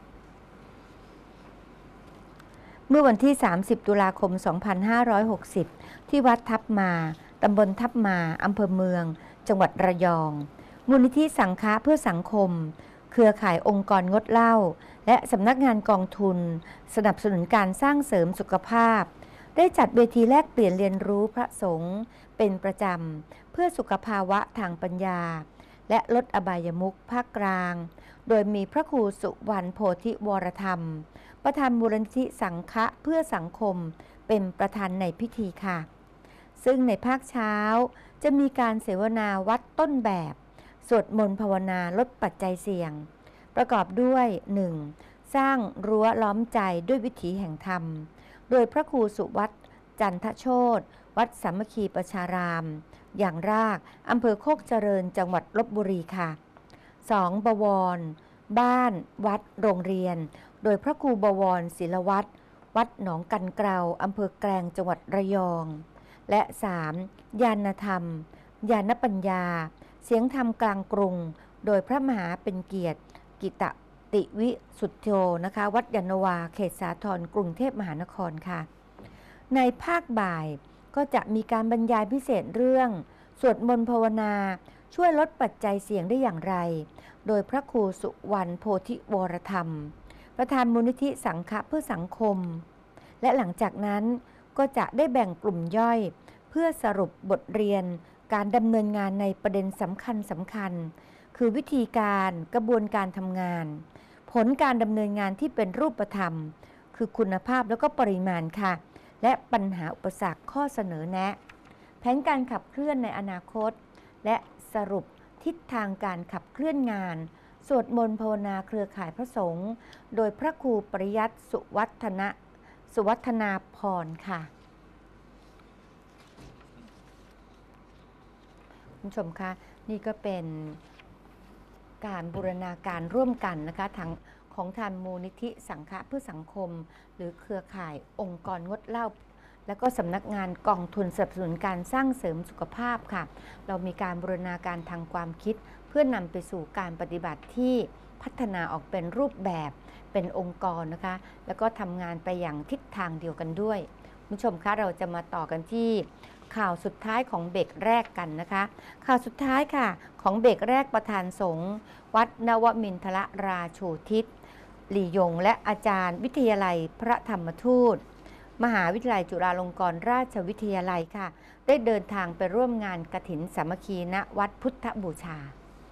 เมื่อวันที่ 30 ตุลาคม 2560 ที่วัดทับมาตำบลทับมาอำเภอเมืองจังหวัดระยองมูลนิธิสังฆะเพื่อสังคมเครือข่ายองค์กรงดเหล้าและสำนักงานกองทุนสนับสนุนการสร้างเสริมสุขภาพได้จัดเวทีแลกเปลี่ยนเรียนรู้พระสงฆ์เป็นประจำเพื่อสุขภาวะทางปัญญาและลดอบายมุขภาคกลางโดยมีพระครูสุวรรณโพธิวรธรรมประธานมูลนิธิสังฆะเพื่อสังคมเป็นประธานในพิธีค่ะซึ่งในภาคเช้าจะมีการเสวนาวัดต้นแบบสวดมนต์ภาวนาลดปัจจัยเสี่ยงประกอบด้วย 1. สร้างรั้วล้อมใจด้วยวิถีแห่งธรรมโดยพระครูสุวัตจันทโชติวัดสามัคคีประชารามอย่างรากอำเภอโคกเจริญจังหวัดลพบุรีค่ะ 2. บวร บ้านวัดโรงเรียน โดยพระครูบวรศิลวัตรวัดหนองกันเกลาอำเภอแกลงจังหวัดระยอง และ 3. ญาณธรรม ญาณปัญญา เสียงธรรมกลางกรุง โดยพระมหาเป็นเกียรติกิตติวิสุทโธนะคะวัดยานนาวาเขตสาทรกรุงเทพมหานครค่ะในภาคบ่ายก็จะมีการบรรยายพิเศษเรื่องสวดมนต์ภาวนาช่วยลดปัจจัยเสี่ยงได้อย่างไรโดยพระครูสุวรรณโพธิวรธรรมประธานมูลนิธิสังฆะเพื่อสังคมและหลังจากนั้นก็จะได้แบ่งกลุ่มย่อยเพื่อสรุปบทเรียนการดำเนินงานในประเด็นสำคัญคือวิธีการกระบวนการทำงานผลการดำเนินงานที่เป็นรูปธรรมคือคุณภาพแล้วก็ปริมาณค่ะและปัญหาอุปสรรคข้อเสนอแนะแผนการขับเคลื่อนในอนาคตและสรุปทิศทางการขับเคลื่อนงานสวดมนต์ภาวนาเครือข่ายพระสงฆ์โดยพระครูปริยัติสุวัฒนาพรค่ะคุณผู้ชมคะนี่ก็เป็นการบูรณาการร่วมกันนะคะทางของทางมูลนิธิสังฆะเพื่อสังคมหรือเครือข่ายองค์กรงดเหล้าและก็สำนักงานกองทุนสนับสนุนการสร้างเสริมสุขภาพค่ะเรามีการบูรณาการทางความคิดเพื่อนำไปสู่การปฏิบัติที่พัฒนาออกเป็นรูปแบบเป็นองค์กรนะคะแล้วก็ทำงานไปอย่างทิศทางเดียวกันด้วยคุณผู้ชมคะเราจะมาต่อกันที่ข่าวสุดท้ายของเบรกแรกกันนะคะข่าวสุดท้ายค่ะของเบรกแรกประธานสงฆ์วัดนวมินทรราชูทิศหลี่ยงและอาจารย์วิทยาลัยพระธรรมทูตมหาวิทยาลัยจุฬาลงกรณราชวิทยาลัยค่ะได้เดินทางไปร่วมงานกฐินสามัคคีณวัดพุทธบูชา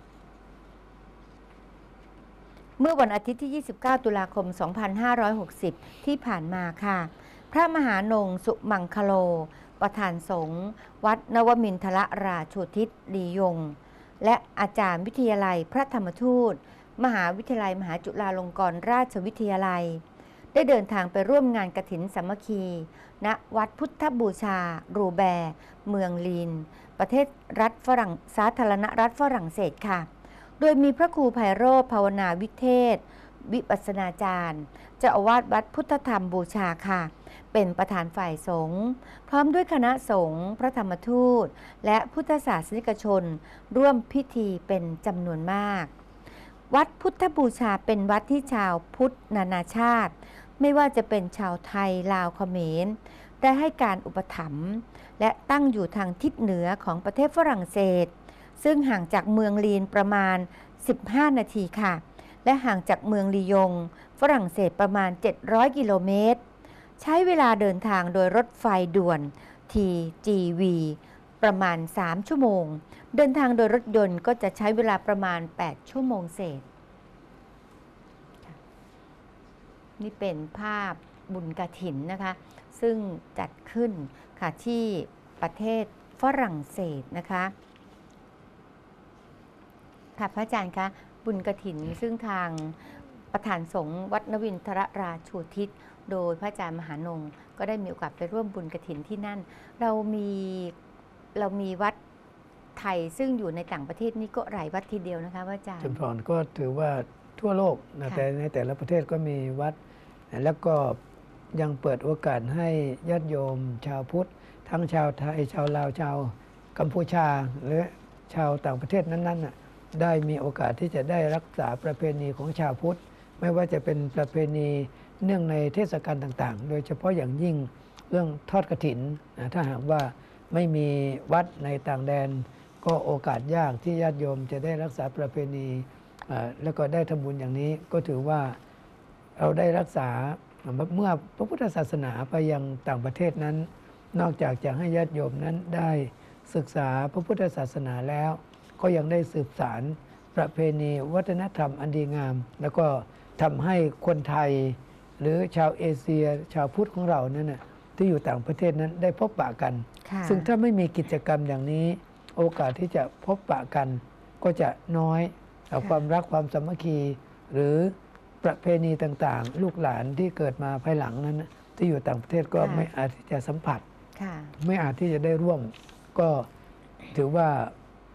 เมื่อวันอาทิตย์ที่ 29 ตุลาคม 2560 ที่ผ่านมาค่ะพระมหานงสุมังคโลประธานสงฆ์วัดนวมินทรราชูทิศหลี่ยงและอาจารย์วิทยาลัยพระธรรมทูตมหาวิทยาลัยมหาจุฬาลงกรณราชวิทยาลัยได้เดินทางไปร่วมงานกฐินสามัคคีณวัดพุทธบูชารูแบร์เมืองลีนประเทศสาธารณรัฐฝรั่งเศสค่ะโดยมีพระครูไพโรจน์ภาวนาวิเทศวิปัสสนาจารย์เจ้าอาวาสวัดพุทธธรรมบูชาค่ะเป็นประธานฝ่ายสงฆ์พร้อมด้วยคณะสงฆ์พระธรรมทูตและพุทธศาสนิกชนร่วมพิธีเป็นจำนวนมากวัดพุทธบูชาเป็นวัดที่ชาวพุทธนานาชาติไม่ว่าจะเป็นชาวไทยลาวเขมรได้ให้การอุปถัมภ์และตั้งอยู่ทางทิศเหนือของประเทศฝรั่งเศสซึ่งห่างจากเมืองลีนประมาณ15 นาทีค่ะและห่างจากเมืองลียงฝรั่งเศสประมาณ700 กิโลเมตรใช้เวลาเดินทางโดยรถไฟด่วน TGV ประมาณ3 ชั่วโมงเดินทางโดยรถยนต์ก็จะใช้เวลาประมาณ8 ชั่วโมงเศษนี่เป็นภาพบุญกฐินนะคะซึ่งจัดขึ้นค่ะที่ประเทศฝรั่งเศสนะคะค่ะพระอาจารย์คะบุญกฐินซึ่งทางประธานสงฆ์วัดนวินทรราชูทิศโดยพระอาจารย์มหานงก็ได้มีโอกาสไปร่วมบุญกฐินที่นั่นเรามีวัดไทยซึ่งอยู่ในต่างประเทศนี่ก็หลายวัดทีเดียวนะคะพระอาจารย์จำพรก็ถือว่าทั่วโลกนะแต่ในแต่ละประเทศก็มีวัดแล้วก็ยังเปิดโอกาสให้ญาติโยมชาวพุทธทั้งชาวไทยชาวลาวชาวกัมพูชาหรือชาวต่างประเทศนั้นๆได้มีโอกาสที่จะได้รักษาประเพณีของชาวพุทธไม่ว่าจะเป็นประเพณีเนื่องในเทศกาลต่างๆโดยเฉพาะอย่างยิ่งเรื่องทอดกฐินถ้าหากว่าไม่มีวัดในต่างแดนก็โอกาสยากที่ญาติโยมจะได้รักษาประเพณีแล้วก็ได้ทำบุญอย่างนี้ก็ถือว่าเราได้รักษาเมื่อพระพุทธศาสนาไปยังต่างประเทศนั้นนอกจากจะให้ญาติโยมนั้นได้ศึกษาพระพุทธศาสนาแล้วก็ยังได้สืบสานประเพณีวัฒนธรรมอันดีงามแล้วก็ทำให้คนไทยหรือชาวเอเชียชาวพุทธของเรานั้นที่อยู่ต่างประเทศนั้นได้พบปะกันซึ่งถ้าไม่มีกิจกรรมอย่างนี้โอกาสที่จะพบปะกันก็จะน้อยความรักความสามัคคีหรือประเพณีต่างๆลูกหลานที่เกิดมาภายหลังนั้นที่อยู่ต่างประเทศก็ไม่อาจที่จะสัมผัสไม่อาจที่จะได้ร่วมก็ถือว่า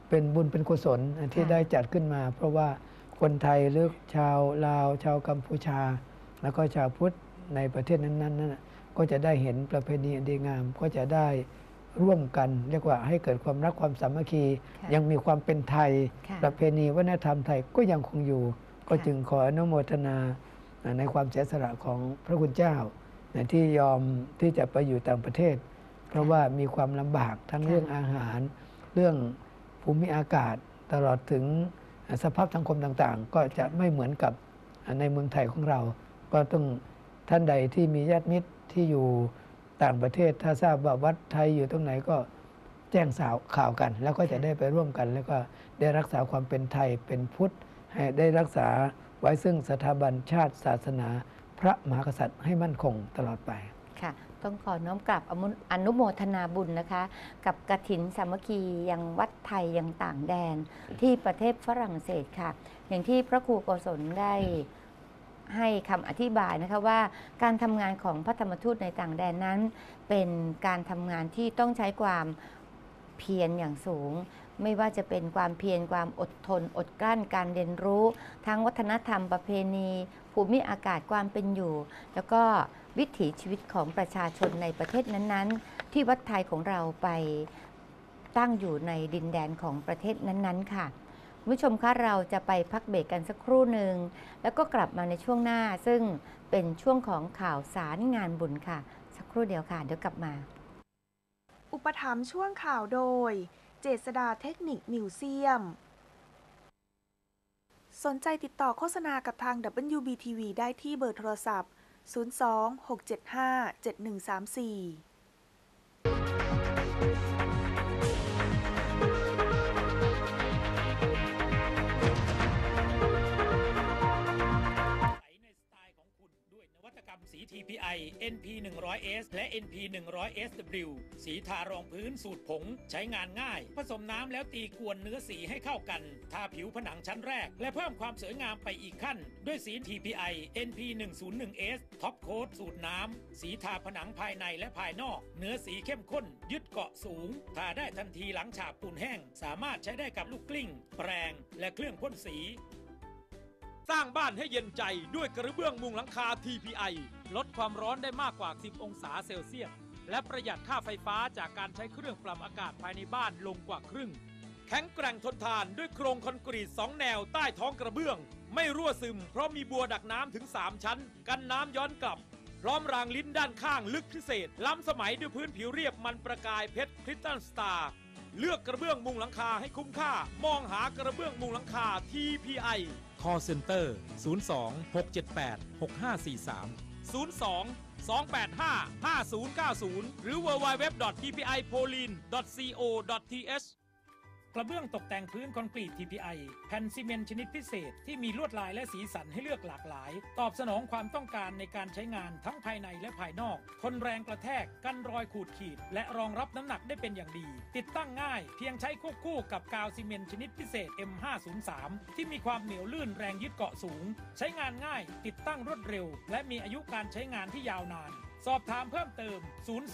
เป็นบุญเป็นกุศลที่ได้จัดขึ้นมา เพราะว่าคนไทยหรือชาวลาวชาวกัมพูชา แล้วก็ชาวพุทธในประเทศนั้นๆก็จะได้เห็นประเพณีอันดีงามก็จะได้ร่วมกันเรียกว่าให้เกิดความรักความสามัคคียังมีความเป็นไทยประเพณีวัฒนธรรมไทยก็ยังคงอยู่ก็จึงขออนุโมทนาในความเสียสละของพระคุณเจ้าที่ยอมที่จะไปอยู่ต่างประเทศเพราะว่ามีความลำบากทั้งเรื่องอาหารเรื่องภูมิอากาศตลอดถึงสภาพสังคมต่างๆก็จะไม่เหมือนกับในเมืองไทยของเราก็ต้องท่านใดที่มีญาติมิตรที่อยู่ต่างประเทศถ้าทราบว่าวัดไทยอยู่ตรงไหนก็แจ้งข่าวกันแล้วก็จะได้ไปร่วมกันแล้วก็ได้รักษาความเป็นไทยเป็นพุทธให้ได้รักษาไว้ซึ่งสถาบันชาติศาสนาพระมหากษัตริย์ให้มั่นคงตลอดไปค่ะต้องขอน้อมกราบอนุโมทนาบุญนะคะกับกฐินสามัคคียังวัดไทยยังต่างแดนที่ประเทศฝรั่งเศสค่ะอย่างที่พระครูโกศลได้ให้คำอธิบายนะคะว่าการทำงานของพระธรรมทูตในต่างแดนนั้นเป็นการทำงานที่ต้องใช้ความเพียรอย่างสูงไม่ว่าจะเป็นความเพียรความอดทนอดกลั้นการเรียนรู้ทั้งวัฒนธรรมประเพณีภูมิอากาศความเป็นอยู่แล้วก็วิถีชีวิตของประชาชนในประเทศนั้นๆที่วัดไทยของเราไปตั้งอยู่ในดินแดนของประเทศนั้นๆค่ะคุณผู้ชมคะเราจะไปพักเบรกกันสักครู่หนึ่งแล้วก็กลับมาในช่วงหน้าซึ่งเป็นช่วงของข่าวสารงานบุญค่ะสักครู่เดียวค่ะเดี๋ยวกลับมาอุปถัมภ์ช่วงข่าวโดยเจษฎาเทคนิคมิวเซียมสนใจติดต่อโฆษณากับทาง WBTV ได้ที่เบอร์โทรศัพท์02-675-7134 สี TPI NP 100S และ NP 100SW สีทารองพื้นสูตรผงใช้งานง่ายผสมน้ำแล้วตีกวนเนื้อสีให้เข้ากันทาผิวผนังชั้นแรกและเพิ่มความสวยงามไปอีกขั้นด้วยสี TPI NP 101S ท็อปโค้ดสูตรน้ำสีทาผนังภายในและภายนอกเนื้อสีเข้มข้นยึดเกาะสูงทาได้ทันทีหลังฉาบปูนแห้งสามารถใช้ได้กับลูกกลิ้งแปรงและเครื่องพ่นสีสร้างบ้านให้เย็นใจด้วยกระเบื้องมุงหลังคา TPI ลดความร้อนได้มากกว่า 10 องศาเซลเซียสและประหยัดค่าไฟฟ้าจากการใช้เครื่องปรับอากาศภายในบ้านลงกว่าครึ่งแข็งแกร่งทนทานด้วยโครงคอนกรีต2แนวใต้ท้องกระเบื้องไม่รั่วซึมเพราะมีบัวดักน้ำถึง3ชั้นกันน้ำย้อนกลับพร้อมรางลิ้นด้านข้างลึกพิเศษล้ำสมัยด้วยพื้นผิวเรียบมันประกายเพชรคริสตัลสตาร์เลือกกระเบื้องมุงหลังคาให้คุ้มค่ามองหากระเบื้องมุงหลังคา TPI Call Center 02-678-6543 02-285-5090 หรือ www.tpipolin.co.th กระเบื้องตกแต่งพื้นคอนกรีต TPI แผ่นซีเมนต์ชนิดพิเศษที่มีลวดลายและสีสันให้เลือกหลากหลายตอบสนองความต้องการในการใช้งานทั้งภายในและภายนอกทนแรงกระแทกกันรอยขูดขีดและรองรับน้ำหนักได้เป็นอย่างดีติดตั้งง่ายเพียงใช้ควบคู่กับกาวซีเมนต์ชนิดพิเศษ M503 ที่มีความเหนียวลื่นแรงยึดเกาะสูงใช้งานง่ายติดตั้งรวดเร็วและมีอายุการใช้งานที่ยาวนานสอบถามเพิ่มเติม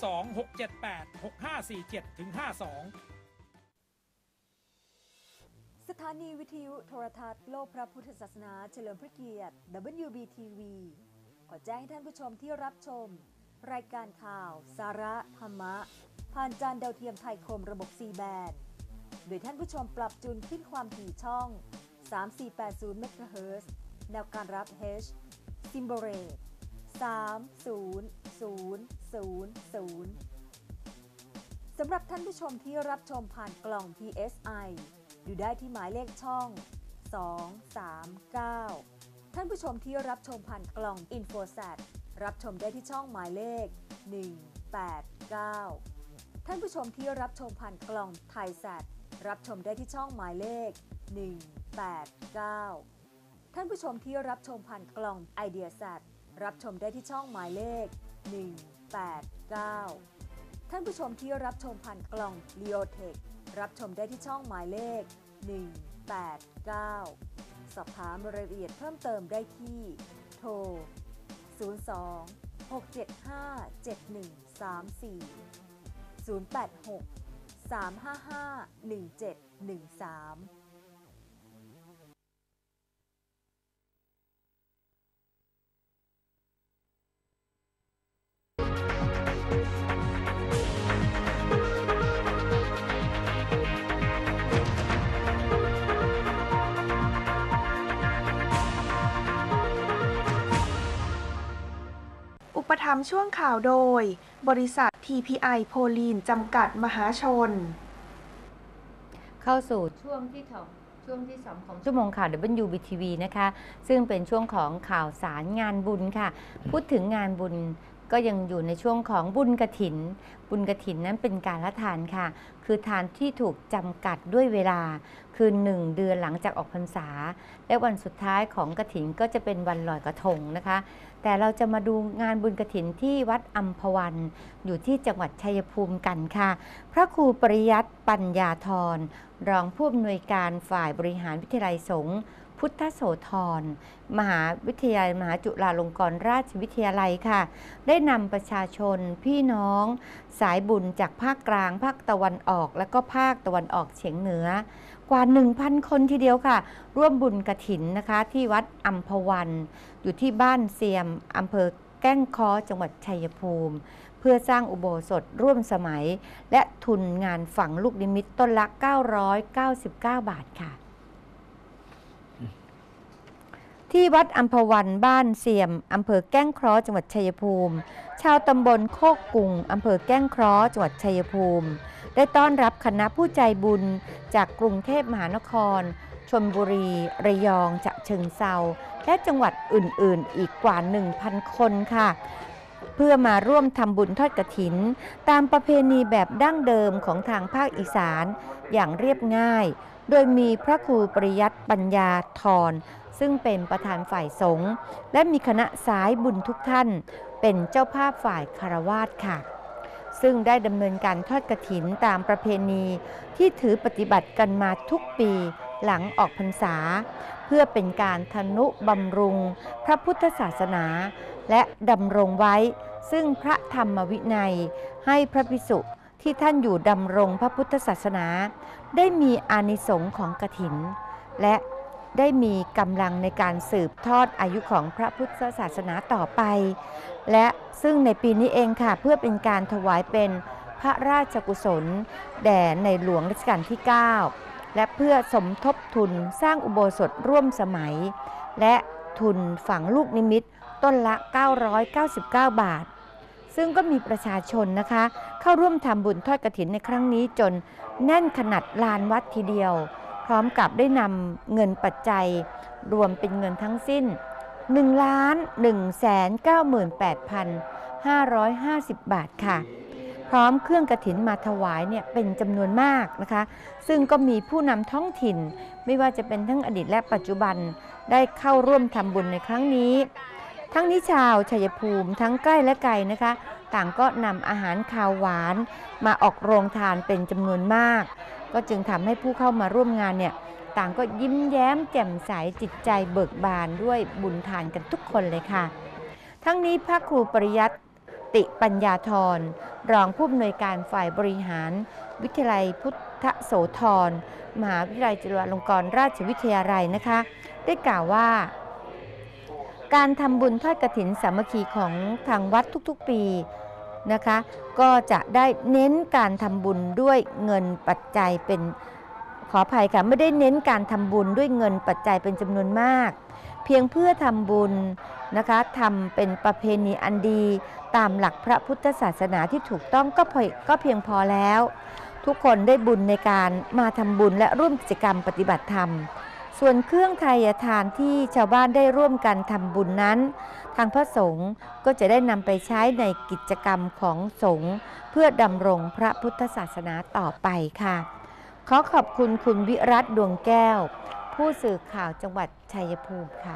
02-678-6547-52 สถานีวิทยุโทรทัศน์โลกพระพุทธศาสนาเฉลิมพระเกียรติ WBTV ขอแจ้งให้ท่านผู้ชมที่รับชมรายการข่าวสาระธรรมะผ่านจานดาวเทียมไทยคมระบบ C band โดยท่านผู้ชมปรับจูนขึ้นความถี่ช่อง 3480 เมกะเฮิรตซ์แนวการรับ H Symbol Rate 30000 สำหรับท่านผู้ชมที่รับชมผ่านกล่อง PSIดูได้ที่หมายเลขช่อง 239 ท่านผู้ชมที่รับชมผ่านกล่อง InfoSat รับชมได้ที่ช่องหมายเลข 189 ท่านผู้ชมที่รับชมผ่านกล่อง ThaiSat รับชมได้ที่ช่องหมายเลข 189 ท่านผู้ชมที่รับชมผ่านกล่อง IdeaSat รับชมได้ที่ช่องหมายเลข 189 ท่านผู้ชมที่รับชมผ่านกล่อง Leotechรับชมได้ที่ช่องหมายเลข 189 สอบถามรายละเอียดเพิ่มเติมได้ที่โทร 02-675-7134 086-383-3999 อุปถัมภ์ช่วงข่าวโดย บริษัท TPI โพลีน จำกัดมหาชนเข้าสู่ช่วงที่สองของชั่วโมงข่าว WBTV นะคะซึ่งเป็นช่วงของข่าวสารงานบุญค่ะพูดถึงงานบุญก็ยังอยู่ในช่วงของบุญกฐินบุญกฐินนั้นเป็นการละทานค่ะคือทานที่ถูกจำกัดด้วยเวลาคือ1 เดือนหลังจากออกพรรษาและวันสุดท้ายของกฐินก็จะเป็นวันลอยกระทงนะคะแต่เราจะมาดูงานบุญกฐินที่วัดอัมพวันอยู่ที่จังหวัดชัยภูมิกันค่ะพระครูปริยัติปัญญาธรรองผู้อำนวยการฝ่ายบริหารวิทยาลัยสงฆ์พุทธโสธรมหาวิทยาลัยมหาจุฬาลงกรณราชวิทยาลัยค่ะได้นำประชาชนพี่น้องสายบุญจากภาคกลางภาคตะวันออกและก็ภาคตะวันออกเฉียงเหนือกว่า 1,000 คนทีเดียวค่ะร่วมบุญกฐินนะคะที่วัดอัมพวันอยู่ที่บ้านเสียมอำเภอแก้งค้อจังหวัดชัยภูมิเพื่อสร้างอุโบสถร่วมสมัยและทุนงานฝังลูกนิมิตต้นละ999 บาทค่ะที่วัดอัมพวันบ้านเสียมอำเภอแก้งค้อจังหวัดชัยภูมิชาวตำบลโคกกุ่งอำเภอแก้งค้อจังหวัดชัยภูมิได้ต้อนรับคณะผู้ใจบุญจากกรุงเทพมหานครชลบุรีระยองฉะเชิงเทราและจังหวัดอื่นๆอีกกว่า 1,000 คนค่ะเพื่อมาร่วมทำบุญทอดกฐินตามประเพณีแบบดั้งเดิมของทางภาคอีสานอย่างเรียบง่ายโดยมีพระครูปริยัติปัญญาธรซึ่งเป็นประธานฝ่ายสงฆ์และมีคณะสายบุญทุกท่านเป็นเจ้าภาพฝ่ายคฤหัสถ์ค่ะซึ่งได้ดำเนินการทอดกฐินตามประเพณีที่ถือปฏิบัติกันมาทุกปีหลังออกพรรษาเพื่อเป็นการทนุบำรุงพระพุทธศาสนาและดำรงไว้ซึ่งพระธรรมวินัยให้พระภิกษุที่ท่านอยู่ดำรงพระพุทธศาสนาได้มีอานิสงส์ของกฐินและได้มีกำลังในการสืบทอดอายุของพระพุทธศาสนาต่อไปและซึ่งในปีนี้เองค่ะเพื่อเป็นการถวายเป็นพระราชกุศลแด่ในหลวงรัชกาลที่ 9และเพื่อสมทบทุนสร้างอุโบสถร่วมสมัยและทุนฝังลูกนิมิตต้นละ999 บาทซึ่งก็มีประชาชนนะคะเข้าร่วมทำบุญทอดกฐินในครั้งนี้จนแน่นขนาดลานวัดทีเดียวพร้อมกับได้นำเงินปัจจัยรวมเป็นเงินทั้งสิ้น 1,198,550 บาทค่ะพร้อมเครื่องกฐินมาถวายเนี่ยเป็นจำนวนมากนะคะซึ่งก็มีผู้นำท้องถิ่นไม่ว่าจะเป็นทั้งอดีตและปัจจุบันได้เข้าร่วมทำบุญในครั้งนี้ทั้งนี้ชาวชัยภูมิทั้งใกล้และไกลนะคะต่างก็นำอาหารคาวหวานมาออกโรงทานเป็นจำนวนมากก็จึงทำให้ผู้เข้ามาร่วมงานเนี่ยต่างก็ยิ้มแย้มแจ่มใสจิตใจเบิกบานด้วยบุญทานกันทุกคนเลยค่ะทั้งนี้พระครูปริยัติปัญญาธรรองผู้อำนวยการฝ่ายบริหารวิทยาลัยพุทธโสธรมหาวิทยาลัยจุฬาลงกรณราชวิทยาลัยนะคะได้กล่าวว่าการทำบุญทอดกฐินสามัคคีของทางวัดทุกๆปีนะคะก็จะได้เน้นการทำบุญด้วยเงินปัจจัยเป็นขออภัยค่ะไม่ได้เน้นการทำบุญด้วยเงินปัจจัยเป็นจำนวนมากเพียงเพื่อทำบุญนะคะทำเป็นประเพณีอันดีตามหลักพระพุทธศาสนาที่ถูกต้องก็เพียงพอแล้วทุกคนได้บุญในการมาทำบุญและร่วมกิจกรรมปฏิบัติธรรมส่วนเครื่องไทยทานที่ชาวบ้านได้ร่วมกันทำบุญนั้นทางพระสงฆ์ก็จะได้นำไปใช้ในกิจกรรมของสงฆ์เพื่อดำรงพระพุทธศาสนาต่อไปค่ะขอขอบคุณคุณวิรัตน์ดวงแก้วผู้สื่อข่าวจังหวัดชัยภูมิค่ะ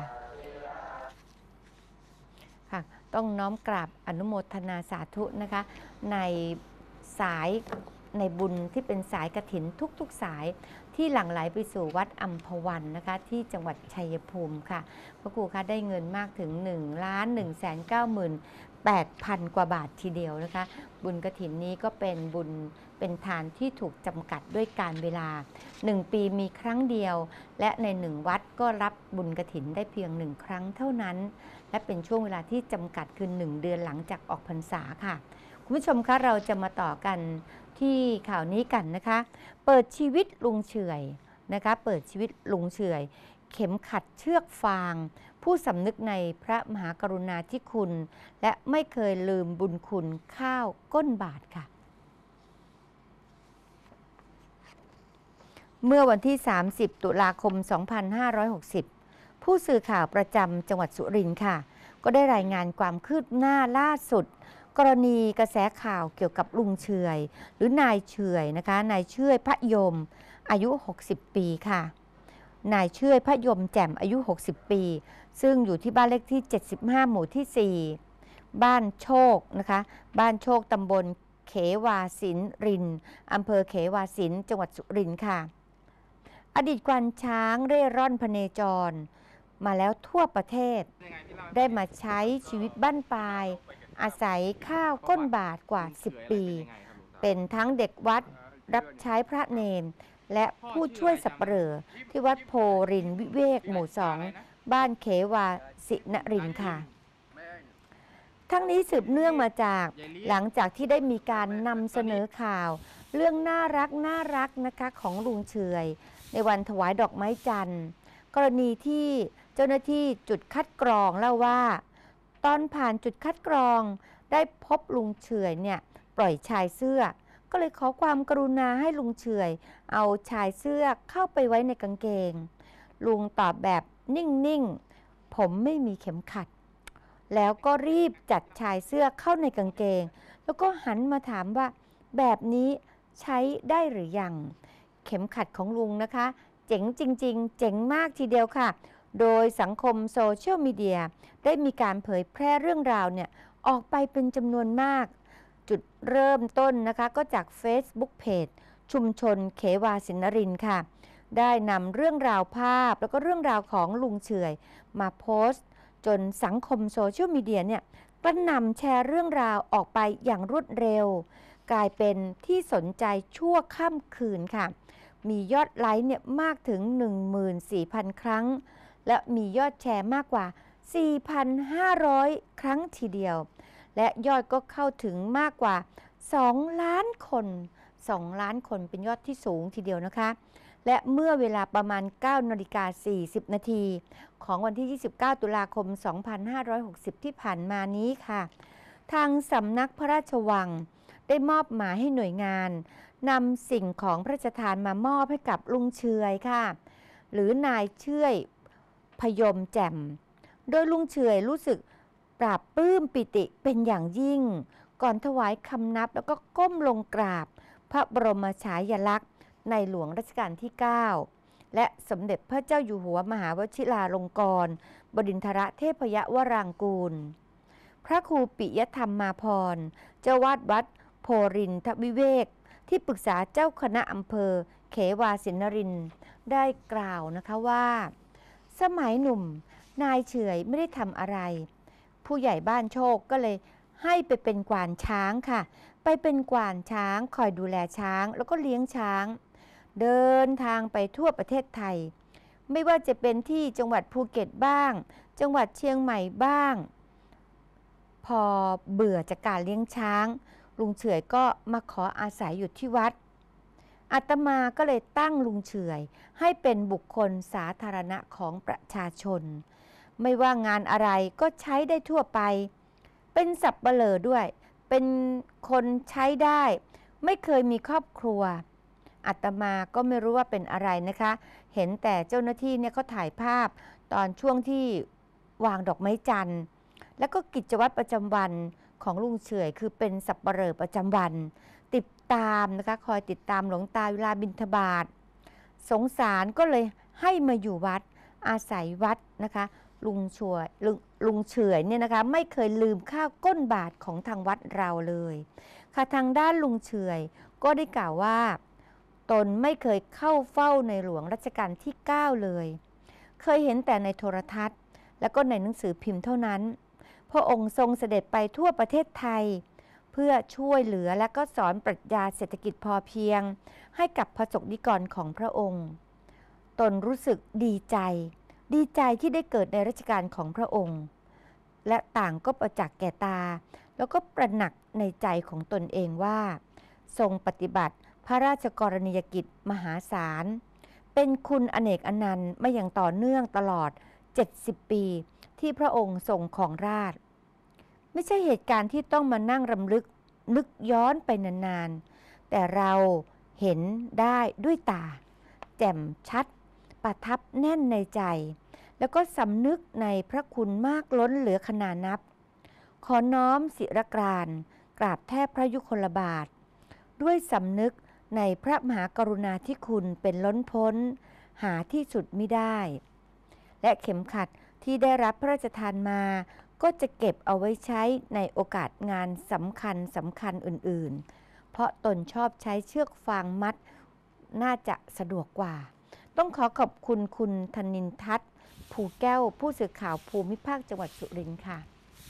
ต้องน้อมกราบอนุโมทนาสาธุนะคะในสายในบุญที่เป็นสายกฐินทุกๆสายที่หลั่งไหลไปสู่วัดอัมพวันนะคะที่จังหวัดชัยภูมิค่ะพระครูคะได้เงินมากถึง 1,198,550 8,000 กว่าบาททีเดียวนะคะบุญกฐินนี้ก็เป็นบุญเป็นทานที่ถูกจำกัดด้วยการเวลา1 ปีมีครั้งเดียวและใน1 วัดก็รับบุญกฐินได้เพียง1 ครั้งเท่านั้นและเป็นช่วงเวลาที่จำกัดคือ1 เดือนหลังจากออกพรรษาค่ะคุณผู้ชมคะเราจะมาต่อกันที่ข่าวนี้กันนะคะเปิดชีวิตลุงเฉื่อยนะคะเปิดชีวิตลุงเฉื่อยเข็มขัดเชือกฟางผู้สำนึกในพระมหากรุณาธิคุณและไม่เคยลืมบุญคุณข้าวก้นบาทค่ะเมื่อวันที่ 30 ตุลาคม 2560 ผู้สื่อข่าวประจำจังหวัดสุรินทร์ค่ะก็ได้รายงานความคืบหน้าล่าสุดกรณีกระแสข่าวเกี่ยวกับลุงเฉื่อยหรือนายเฉื่อยนะคะนายเฉื่อยพระยมอายุ 60 ปีค่ะนายเฉื่อยพระยมแจ่มอายุ 60 ปีซึ่งอยู่ที่บ้านเลขที่ 75 หมู่ที่ 4 บ้านโชคนะคะบ้านโชคตำบลเขวาสินรินอำเภอเขวาสินจังหวัดสุรินทร์ค่ะอดีตควานช้างเร่ร่อนพเนจรมาแล้วทั่วประเทศได้มาใช้ชีวิตบั้นปลายอาศัยข้าวก้นบาทกว่า 10 ปีเป็นทั้งเด็กวัดรับใช้พระเนรและผู้ช่วยสับเปลือที่วัดโพรินวิเวกหมู่ 2 บ้านเขวาสินรินค่ะทั้งนี้สืบเนื่องมาจากหลังจากที่ได้มีการนำเสนอข่าวเรื่องน่ารักนะคะของลุงเฉื่อยในวันถวายดอกไม้จันทร์กรณีที่เจ้าหน้าที่จุดคัดกรองเล่าว่าตอนผ่านจุดคัดกรองได้พบลุงเฉื่อยเนี่ยปล่อยชายเสื้อก็เลยขอความกรุณาให้ลุงเฉื่อยเอาชายเสื้อเข้าไปไว้ในกางเกงลุงตอบแบบนิ่งๆผมไม่มีเข็มขัดแล้วก็รีบจัดชายเสื้อเข้าในกางเกงแล้วก็หันมาถามว่าแบบนี้ใช้ได้หรือยังเข็มขัดของลุงนะคะเจ๋งจริงๆเจ๋งมากทีเดียวค่ะโดยสังคมโซเชียลมีเดียได้มีการเผยแพร่เรื่องราวเนี่ยออกไปเป็นจำนวนมากจุดเริ่มต้นนะคะก็จาก Facebook Page ชุมชนเขวาสินรินทร์ค่ะได้นำเรื่องราวภาพแล้วก็เรื่องราวของลุงเฉื่อยมาโพสต์จนสังคมโซเชียลมีเดียเนี่ยก็นำแชร์เรื่องราวออกไปอย่างรวดเร็วกลายเป็นที่สนใจชั่วค่ำคืนค่ะมียอดไลค์เนี่ยมากถึง 14,000 ครั้งและมียอดแชร์มากกว่า 4,500 ครั้งทีเดียวและยอดก็เข้าถึงมากกว่า2 ล้านคน2 ล้านคนเป็นยอดที่สูงทีเดียวนะคะและเมื่อเวลาประมาณ 9:40 นาทีของวันที่ 29 ตุลาคม 2560 ที่ผ่านมานี้ค่ะทางสำนักพระราชวังได้มอบหมายให้หน่วยงานนำสิ่งของพระราชทานมามอบให้กับลุงเฉื่อยค่ะหรือนายเฉื่อยพยมแจ่มโดยลุงเฉื่อยรู้สึกปราบปลื้มปิติเป็นอย่างยิ่งก่อนถวายคำนับแล้วก็ก้มลงกราบพระบรมฉายาลักษณ์ในหลวงรัชกาลที่ 9 และสมเด็จพระเจ้าอยู่หัวมหาวชิราลงกรณ์บดินทรเทพยวรางกูลพระครูปิยธรรมมาพรเจ้าวาดวัดโพรินทวิเวกที่ปรึกษาเจ้าคณะอำเภอเขวาสินรินทร์ได้กล่าวนะคะว่าสมัยหนุ่มนายเฉื่อยไม่ได้ทำอะไรผู้ใหญ่บ้านโชคก็เลยให้ไปเป็นกวานช้างค่ะไปเป็นกวานช้างคอยดูแลช้างแล้วก็เลี้ยงช้างเดินทางไปทั่วประเทศไทยไม่ว่าจะเป็นที่จังหวัดภูเก็ตบ้างจังหวัดเชียงใหม่บ้างพอเบื่อจากการเลี้ยงช้างลุงเฉื่อยก็มาขออาศัยอยู่ที่วัดอาตมาก็เลยตั้งลุงเฉื่อยให้เป็นบุคคลสาธารณะของประชาชนไม่ว่างานอะไรก็ใช้ได้ทั่วไปเป็นสับเปลอด้วยเป็นคนใช้ได้ไม่เคยมีครอบครัวอาตมาก็ไม่รู้ว่าเป็นอะไรนะคะเห็นแต่เจ้าหน้าที่เนี่ยเขาถ่ายภาพตอนช่วงที่วางดอกไม้จันทร์แล้วก็กิจวัตรประจำวันของลุงเฉื่อยคือเป็นสับเปลอประจำวันติดตามนะคะคอยติดตามหลวงตาเวลาบิณฑบาตสงสารก็เลยให้มาอยู่วัดอาศัยวัดนะคะลุงเฉื่อยเนี่ยนะคะไม่เคยลืมข้าวก้นบาทของทางวัดเราเลยค่ะทางด้านลุงเฉื่อยก็ได้กล่าวว่าตนไม่เคยเข้าเฝ้าในหลวงรัชกาลที่ 9 เลยเคยเห็นแต่ในโทรทัศน์แล้วก็ในหนังสือพิมพ์เท่านั้นพระองค์ทรงเสด็จไปทั่วประเทศไทยเพื่อช่วยเหลือและก็สอนปรัชญาเศรษฐกิจพอเพียงให้กับประสบนิกรของพระองค์ตนรู้สึกดีใจที่ได้เกิดในรัชกาลของพระองค์และต่างก็ประจักษ์แก่ตาแล้วก็ประหนักในใจของตนเองว่าทรงปฏิบัติพระราชกรณียกิจมหาศาลเป็นคุณอเนกอนันต์มาอย่างต่อเนื่องตลอด70 ปีที่พระองค์ทรงครองราชย์ไม่ใช่เหตุการณ์ที่ต้องมานั่งรำลึกนึกย้อนไปนานๆแต่เราเห็นได้ด้วยตาแจ่มชัดประทับแน่นในใจแล้วก็สำนึกในพระคุณมากล้นเหลือขนานับขอน้อมศิรกรานกราบแทบพระยุคลบาทด้วยสำนึกในพระมหากรุณาธิคุณเป็นล้นพ้นหาที่สุดมิได้และเข็มขัดที่ได้รับพระราชทานมาก็จะเก็บเอาไว้ใช้ในโอกาสงานสำคัญอื่นๆเพราะตนชอบใช้เชือกฟางมัดน่าจะสะดวกกว่าต้องขอขอบคุณคุณธนินทร์ทัศน์ภูแก้วผู้สื่อข่าวภูมิภาคจังหวัดสุรินทร์ค่ะ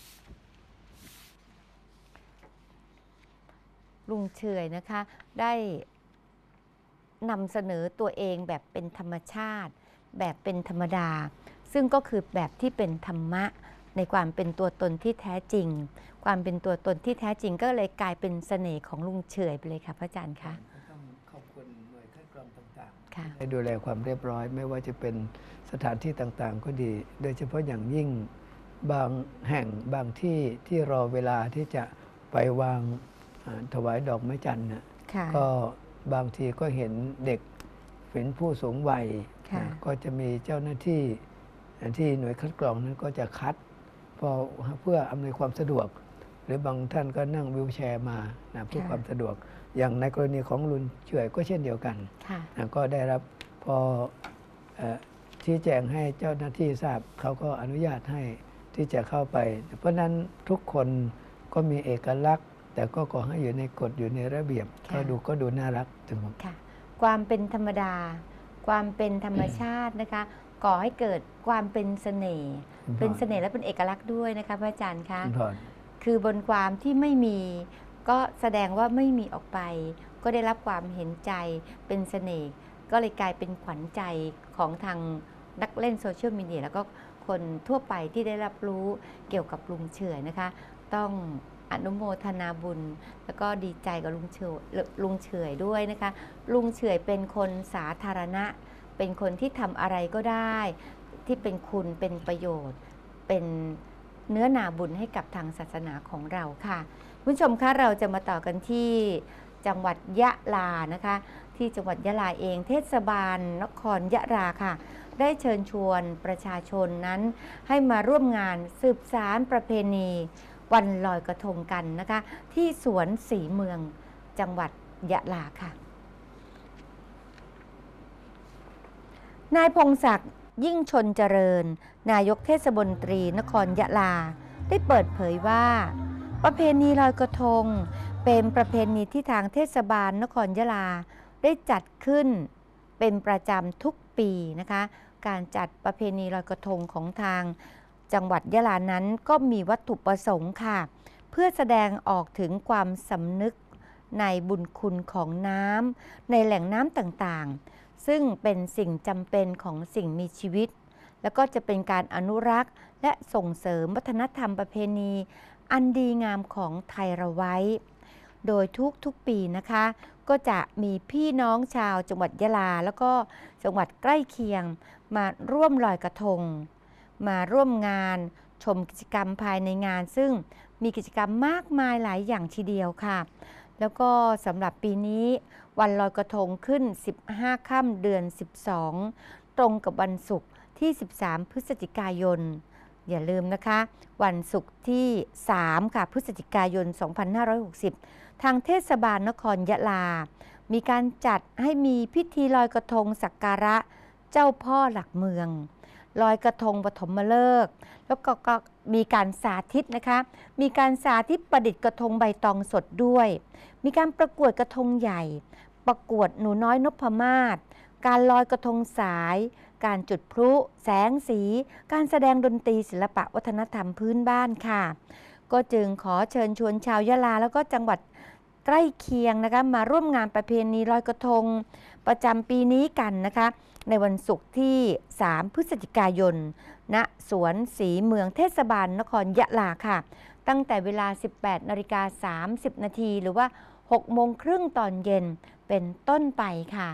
ลุงเฉยนะคะได้นำเสนอตัวเองแบบเป็นธรรมชาติแบบเป็นธรรมดาซึ่งก็คือแบบที่เป็นธรรมะในความเป็นตัวตนที่แท้จริงความเป็นตัวตนที่แท้จริงก็เลยกลายเป็นเสน่ห์ของลุงเฉยไปเลยค่ะพระอาจารย์คะต้องขอบคุณหน่วยคัดกรองต่างๆให้ดูแลความเรียบร้อยไม่ว่าจะเป็นสถานที่ต่างๆก็ดีโดยเฉพาะอย่างยิ่งบางแห่งบางที่ที่รอเวลาที่จะไปวางถวายดอกไม้จันทร์ก็บางทีก็เห็นเด็กเป็นผู้สูงวัยก็จะมีเจ้าหน้าที่ที่หน่วยคัดกรองนั้นก็จะคัดเพื่ออำนวยความสะดวกหรือบางท่านก็นั่งวีลแชร์มาเพื่อความสะดวกอย่างในกรณีของลุงเฉยก็เช่นเดียวกันก็ได้รับพอชี้แจงให้เจ้าหน้าที่ทราบเขาก็อนุญาตให้ที่จะเข้าไปเพราะนั้นทุกคนก็มีเอกลักษณ์แต่ก็ขอให้อยู่ในกฎอยู่ในระเบียบก็ดูน่ารักถึงค่ะความเป็นธรรมดาความเป็นธรรมชาตินะคะก่อให้เกิดความเป็นเสน่ห์และเป็นเอกลักษณ์ด้วยนะคะพระอาจารย์คะคือบนความที่ไม่มีก็แสดงว่าไม่มีออกไปก็ได้รับความเห็นใจเป็นเสน่ห์ก็เลยกลายเป็นขวัญใจของทางนักเล่นโซเชียลมีเดียแล้วก็คนทั่วไปที่ได้รับรู้เกี่ยวกับลุงเฉยนะคะต้องอนุโมทนาบุญแล้วก็ดีใจกับลุงเฉยด้วยนะคะลุงเฉยเป็นคนสาธารณะเป็นคนที่ทำอะไรก็ได้ที่เป็นคุณเป็นประโยชน์เป็นเนื้อนาบุญให้กับทางศาสนาของเราค่ะคุณผู้ชมคะเราจะมาต่อกันที่จังหวัดยะลานะคะที่จังหวัดยะลาเองเทศบาลนครยะลาค่ะได้เชิญชวนประชาชนนั้นให้มาร่วมงานสืบสานประเพณีวันลอยกระทงกันนะคะที่สวนสีเมืองจังหวัดยะลาค่ะนายพงศักดิ์ยิ่งชนเจริญนายกเทศมนตรีนครยะลาได้เปิดเผยว่าประเพณีลอยกระทงเป็นประเพณีที่ทางเทศบาลนครยะลาได้จัดขึ้นเป็นประจำทุกปีนะคะการจัดประเพณีลอยกระทงของทางจังหวัดยะลานั้นก็มีวัตถุประสงค์ค่ะเพื่อแสดงออกถึงความสำนึกในบุญคุณของน้ำในแหล่งน้ำต่างๆซึ่งเป็นสิ่งจำเป็นของสิ่งมีชีวิตแล้วก็จะเป็นการอนุรักษ์และส่งเสริมวัฒนธรรมประเพณีอันดีงามของไทยเราไว้โดยทุกปีนะคะก็จะมีพี่น้องชาวจังหวัดยะลาแล้วก็จังหวัดใกล้เคียงมาร่วมลอยกระทงมาร่วมงานชมกิจกรรมภายในงานซึ่งมีกิจกรรมมากมายหลายอย่างทีเดียวค่ะแล้วก็สำหรับปีนี้วันลอยกระทงขึ้น15 ค่ำเดือน12ตรงกับวันศุกร์ที่13 พฤศจิกายนอย่าลืมนะคะวันศุกร์ที่3ค่ะพฤศจิกายน 2560ทางเทศบาลนครยะลามีการจัดให้มีพิธีลอยกระทงสักการะเจ้าพ่อหลักเมืองลอยกระทงปฐมฤกษ์แล้วก็มีการสาธิตนะคะมีการสาธิตประดิษฐ์กระทงใบตองสดด้วยมีการประกวดกระทงใหญ่ประกวดหนูน้อยนพมาศการลอยกระทงสายการจุดพลุแสงสีการแสดงดนตรีศิลปะวัฒนธรรมพื้นบ้านค่ะก็จึงขอเชิญชวนชาวยะลาแล้วก็จังหวัดใกล้เคียงนะคะมาร่วมงานประเพณีลอยกระทงประจำปีนี้กันนะคะในวันศุกร์ที่ 3 พฤศจิกายนณสวนศรีเมืองเทศบาลนครยะลาค่ะตั้งแต่เวลา 18:30 นาทีหรือว่า 6 โมงครึ่งตอนเย็นเป็นต้นไปค่ะ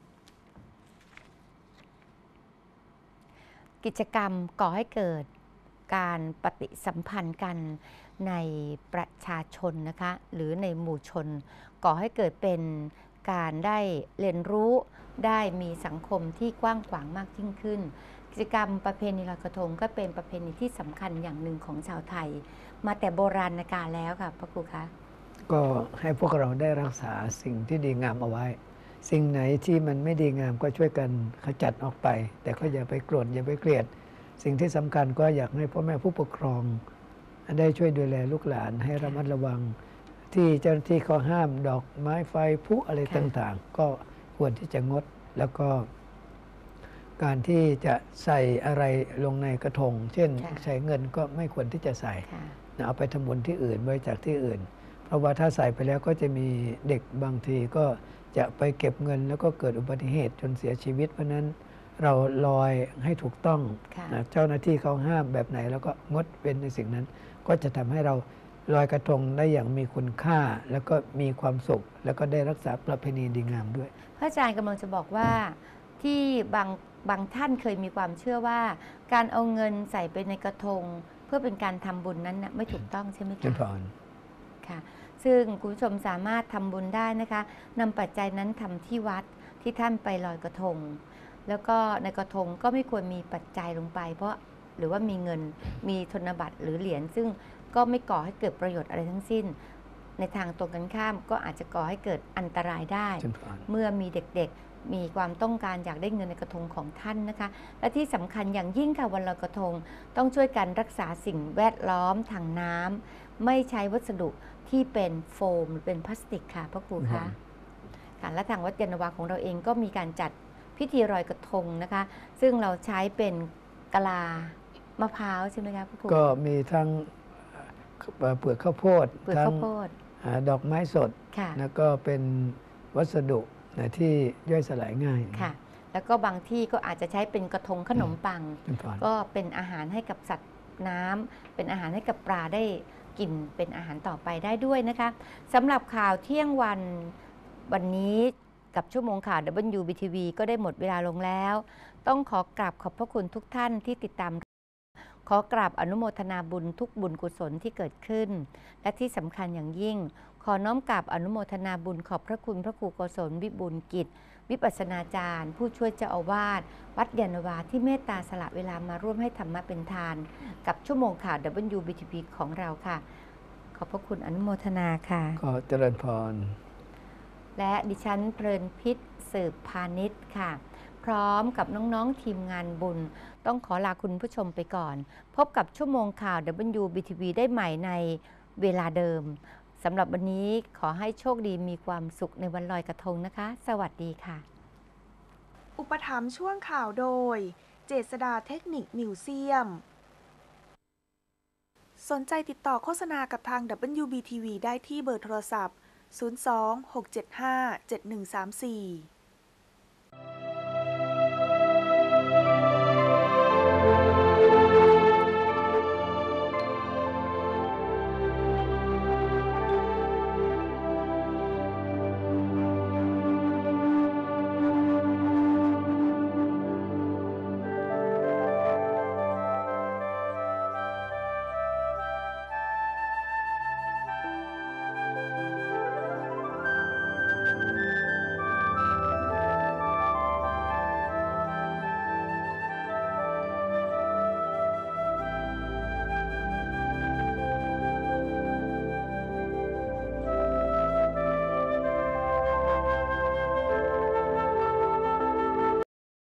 กิจกรรมก่อให้เกิดการปฏิสัมพันธ์กันในประชาชนนะคะหรือในหมู่ชนก่อให้เกิดเป็นการได้เรียนรู้ได้มีสังคมที่กว้างขวางมากยิ่งขึ้นกิจกรรมประเพณีลอยกระทงก็เป็นประเพณีที่สำคัญอย่างหนึ่งของชาวไทยมาแต่โบราณกาลแล้วค่ะพระครูคะก็ให้พวกเราได้รักษาสิ่งที่ดีงามเอาไว้สิ่งไหนที่มันไม่ดีงามก็ช่วยกันขจัดออกไปแต่ก็อย่าไปโกรธอย่าไปเกลียดสิ่งที่สำคัญก็อยากให้พ่อแม่ผู้ปกครองได้ช่วยดูแลลูกหลานให้ระมัดระวังที่เจ้าหน้าที่เขาห้ามดอกไม้ไฟพลุอะไรต่างๆก็ควรที่จะงดแล้วก็การที่จะใส่อะไรลงในกระทงเช่นใช้เงินก็ไม่ควรที่จะใส่เอาไปทำบุญที่อื่นบริจาคที่อื่นเพราะว่าถ้าใส่ไปแล้วก็จะมีเด็กบางทีก็จะไปเก็บเงินแล้วก็เกิดอุบัติเหตุจนเสียชีวิตเพราะนั้นเราลอยให้ถูกต้องเจ้าหน้าที่เขาห้ามแบบไหนแล้วก็งดเป็นในสิ่งนั้นก็จะทำให้เราลอยกระทงได้อย่างมีคุณค่าแล้วก็มีความสุขแล้วก็ได้รักษาประเพณีดีงามด้วยพระอาจารย์กำลังจะบอกว่าที่บางท่านเคยมีความเชื่อว่าการเอาเงินใส่ไปในกระทงเพื่อเป็นการทำบุญนั้นไม่ถูกต้องใช่ไหมคะค่ะซึ่งคุณผู้ชมสามารถทำบุญได้นะคะนำปัจจัยนั้นทำที่วัดที่ท่านไปลอยกระทงแล้วก็ในกระทงก็ไม่ควรมีปัจจัยลงไปเพราะหรือว่ามีเงินมีธนบัตรหรือเหรียญซึ่งก็ไม่ก่อให้เกิดประโยชน์อะไรทั้งสิ้นในทางตรงกันข้ามก็อาจจะก่อให้เกิดอันตรายได้เมื่อมีเด็กๆมีความต้องการอยากได้เงินในกระทงของท่านนะคะและที่สำคัญอย่างยิ่งค่ะวันลอยกระทงต้องช่วยกันรักษาสิ่งแวดล้อมทางน้ำไม่ใช้วัสดุที่เป็นโฟมหรือเป็นพลาสติกค่ะพระครูคะค่ะและทางวัดยานนาวาของเราเองก็มีการจัดพิธีลอยกระทงนะคะซึ่งเราใช้เป็นกะลามะพร้าวใช่ไหมคะพระครูก็มีทั้งเปลือกข้าวโพดทั้งดอกไม้สดแล้วก็เป็นวัสดุที่ย่อยสลายง่ายค่ะแล้วก็บางที่ก็อาจจะใช้เป็นกระทงขนมปังก็เป็นอาหารให้กับสัตว์น้ำเป็นอาหารให้กับปลาได้กินเป็นอาหารต่อไปได้ด้วยนะคะสำหรับข่าวเที่ยงวันนี้กับชั่วโมงข่าว WBTV ก็ได้หมดเวลาลงแล้วต้องขอกราบขอบพระคุณทุกท่านที่ติดตามขอกราบอนุโมทนาบุญทุกบุญกุศลที่เกิดขึ้นและที่สำคัญอย่างยิ่งขอน้อมกราบอนุโมทนาบุญขอบพระคุณพระครูโกศลวิบูลย์กิจวิปัสสนาจารย์ผู้ช่วยเจ้าอาวาสวัดยานนาวาที่เมตตาสละเวลามาร่วมให้ธรรมะเป็นทานกับชั่วโมงข่าว WBTV ของเราค่ะขอบพระคุณอนุโมทนาค่ะขอเจริญพรและดิฉันเพลินพิษสืบพาณิชย์ค่ะพร้อมกับน้องๆทีมงานบุญต้องขอลาคุณผู้ชมไปก่อนพบกับชั่วโมงข่าว WBTV ได้ใหม่ในเวลาเดิมสำหรับวันนี้ขอให้โชคดีมีความสุขในวันลอยกระทงนะคะสวัสดีค่ะอุปถัมภ์ช่วงข่าวโดยเจษฎาเทคนิคมิวเซียมสนใจติดต่อโฆษณากับทาง WBTV ได้ที่เบอร์โทรศัพท์ 02 675 7134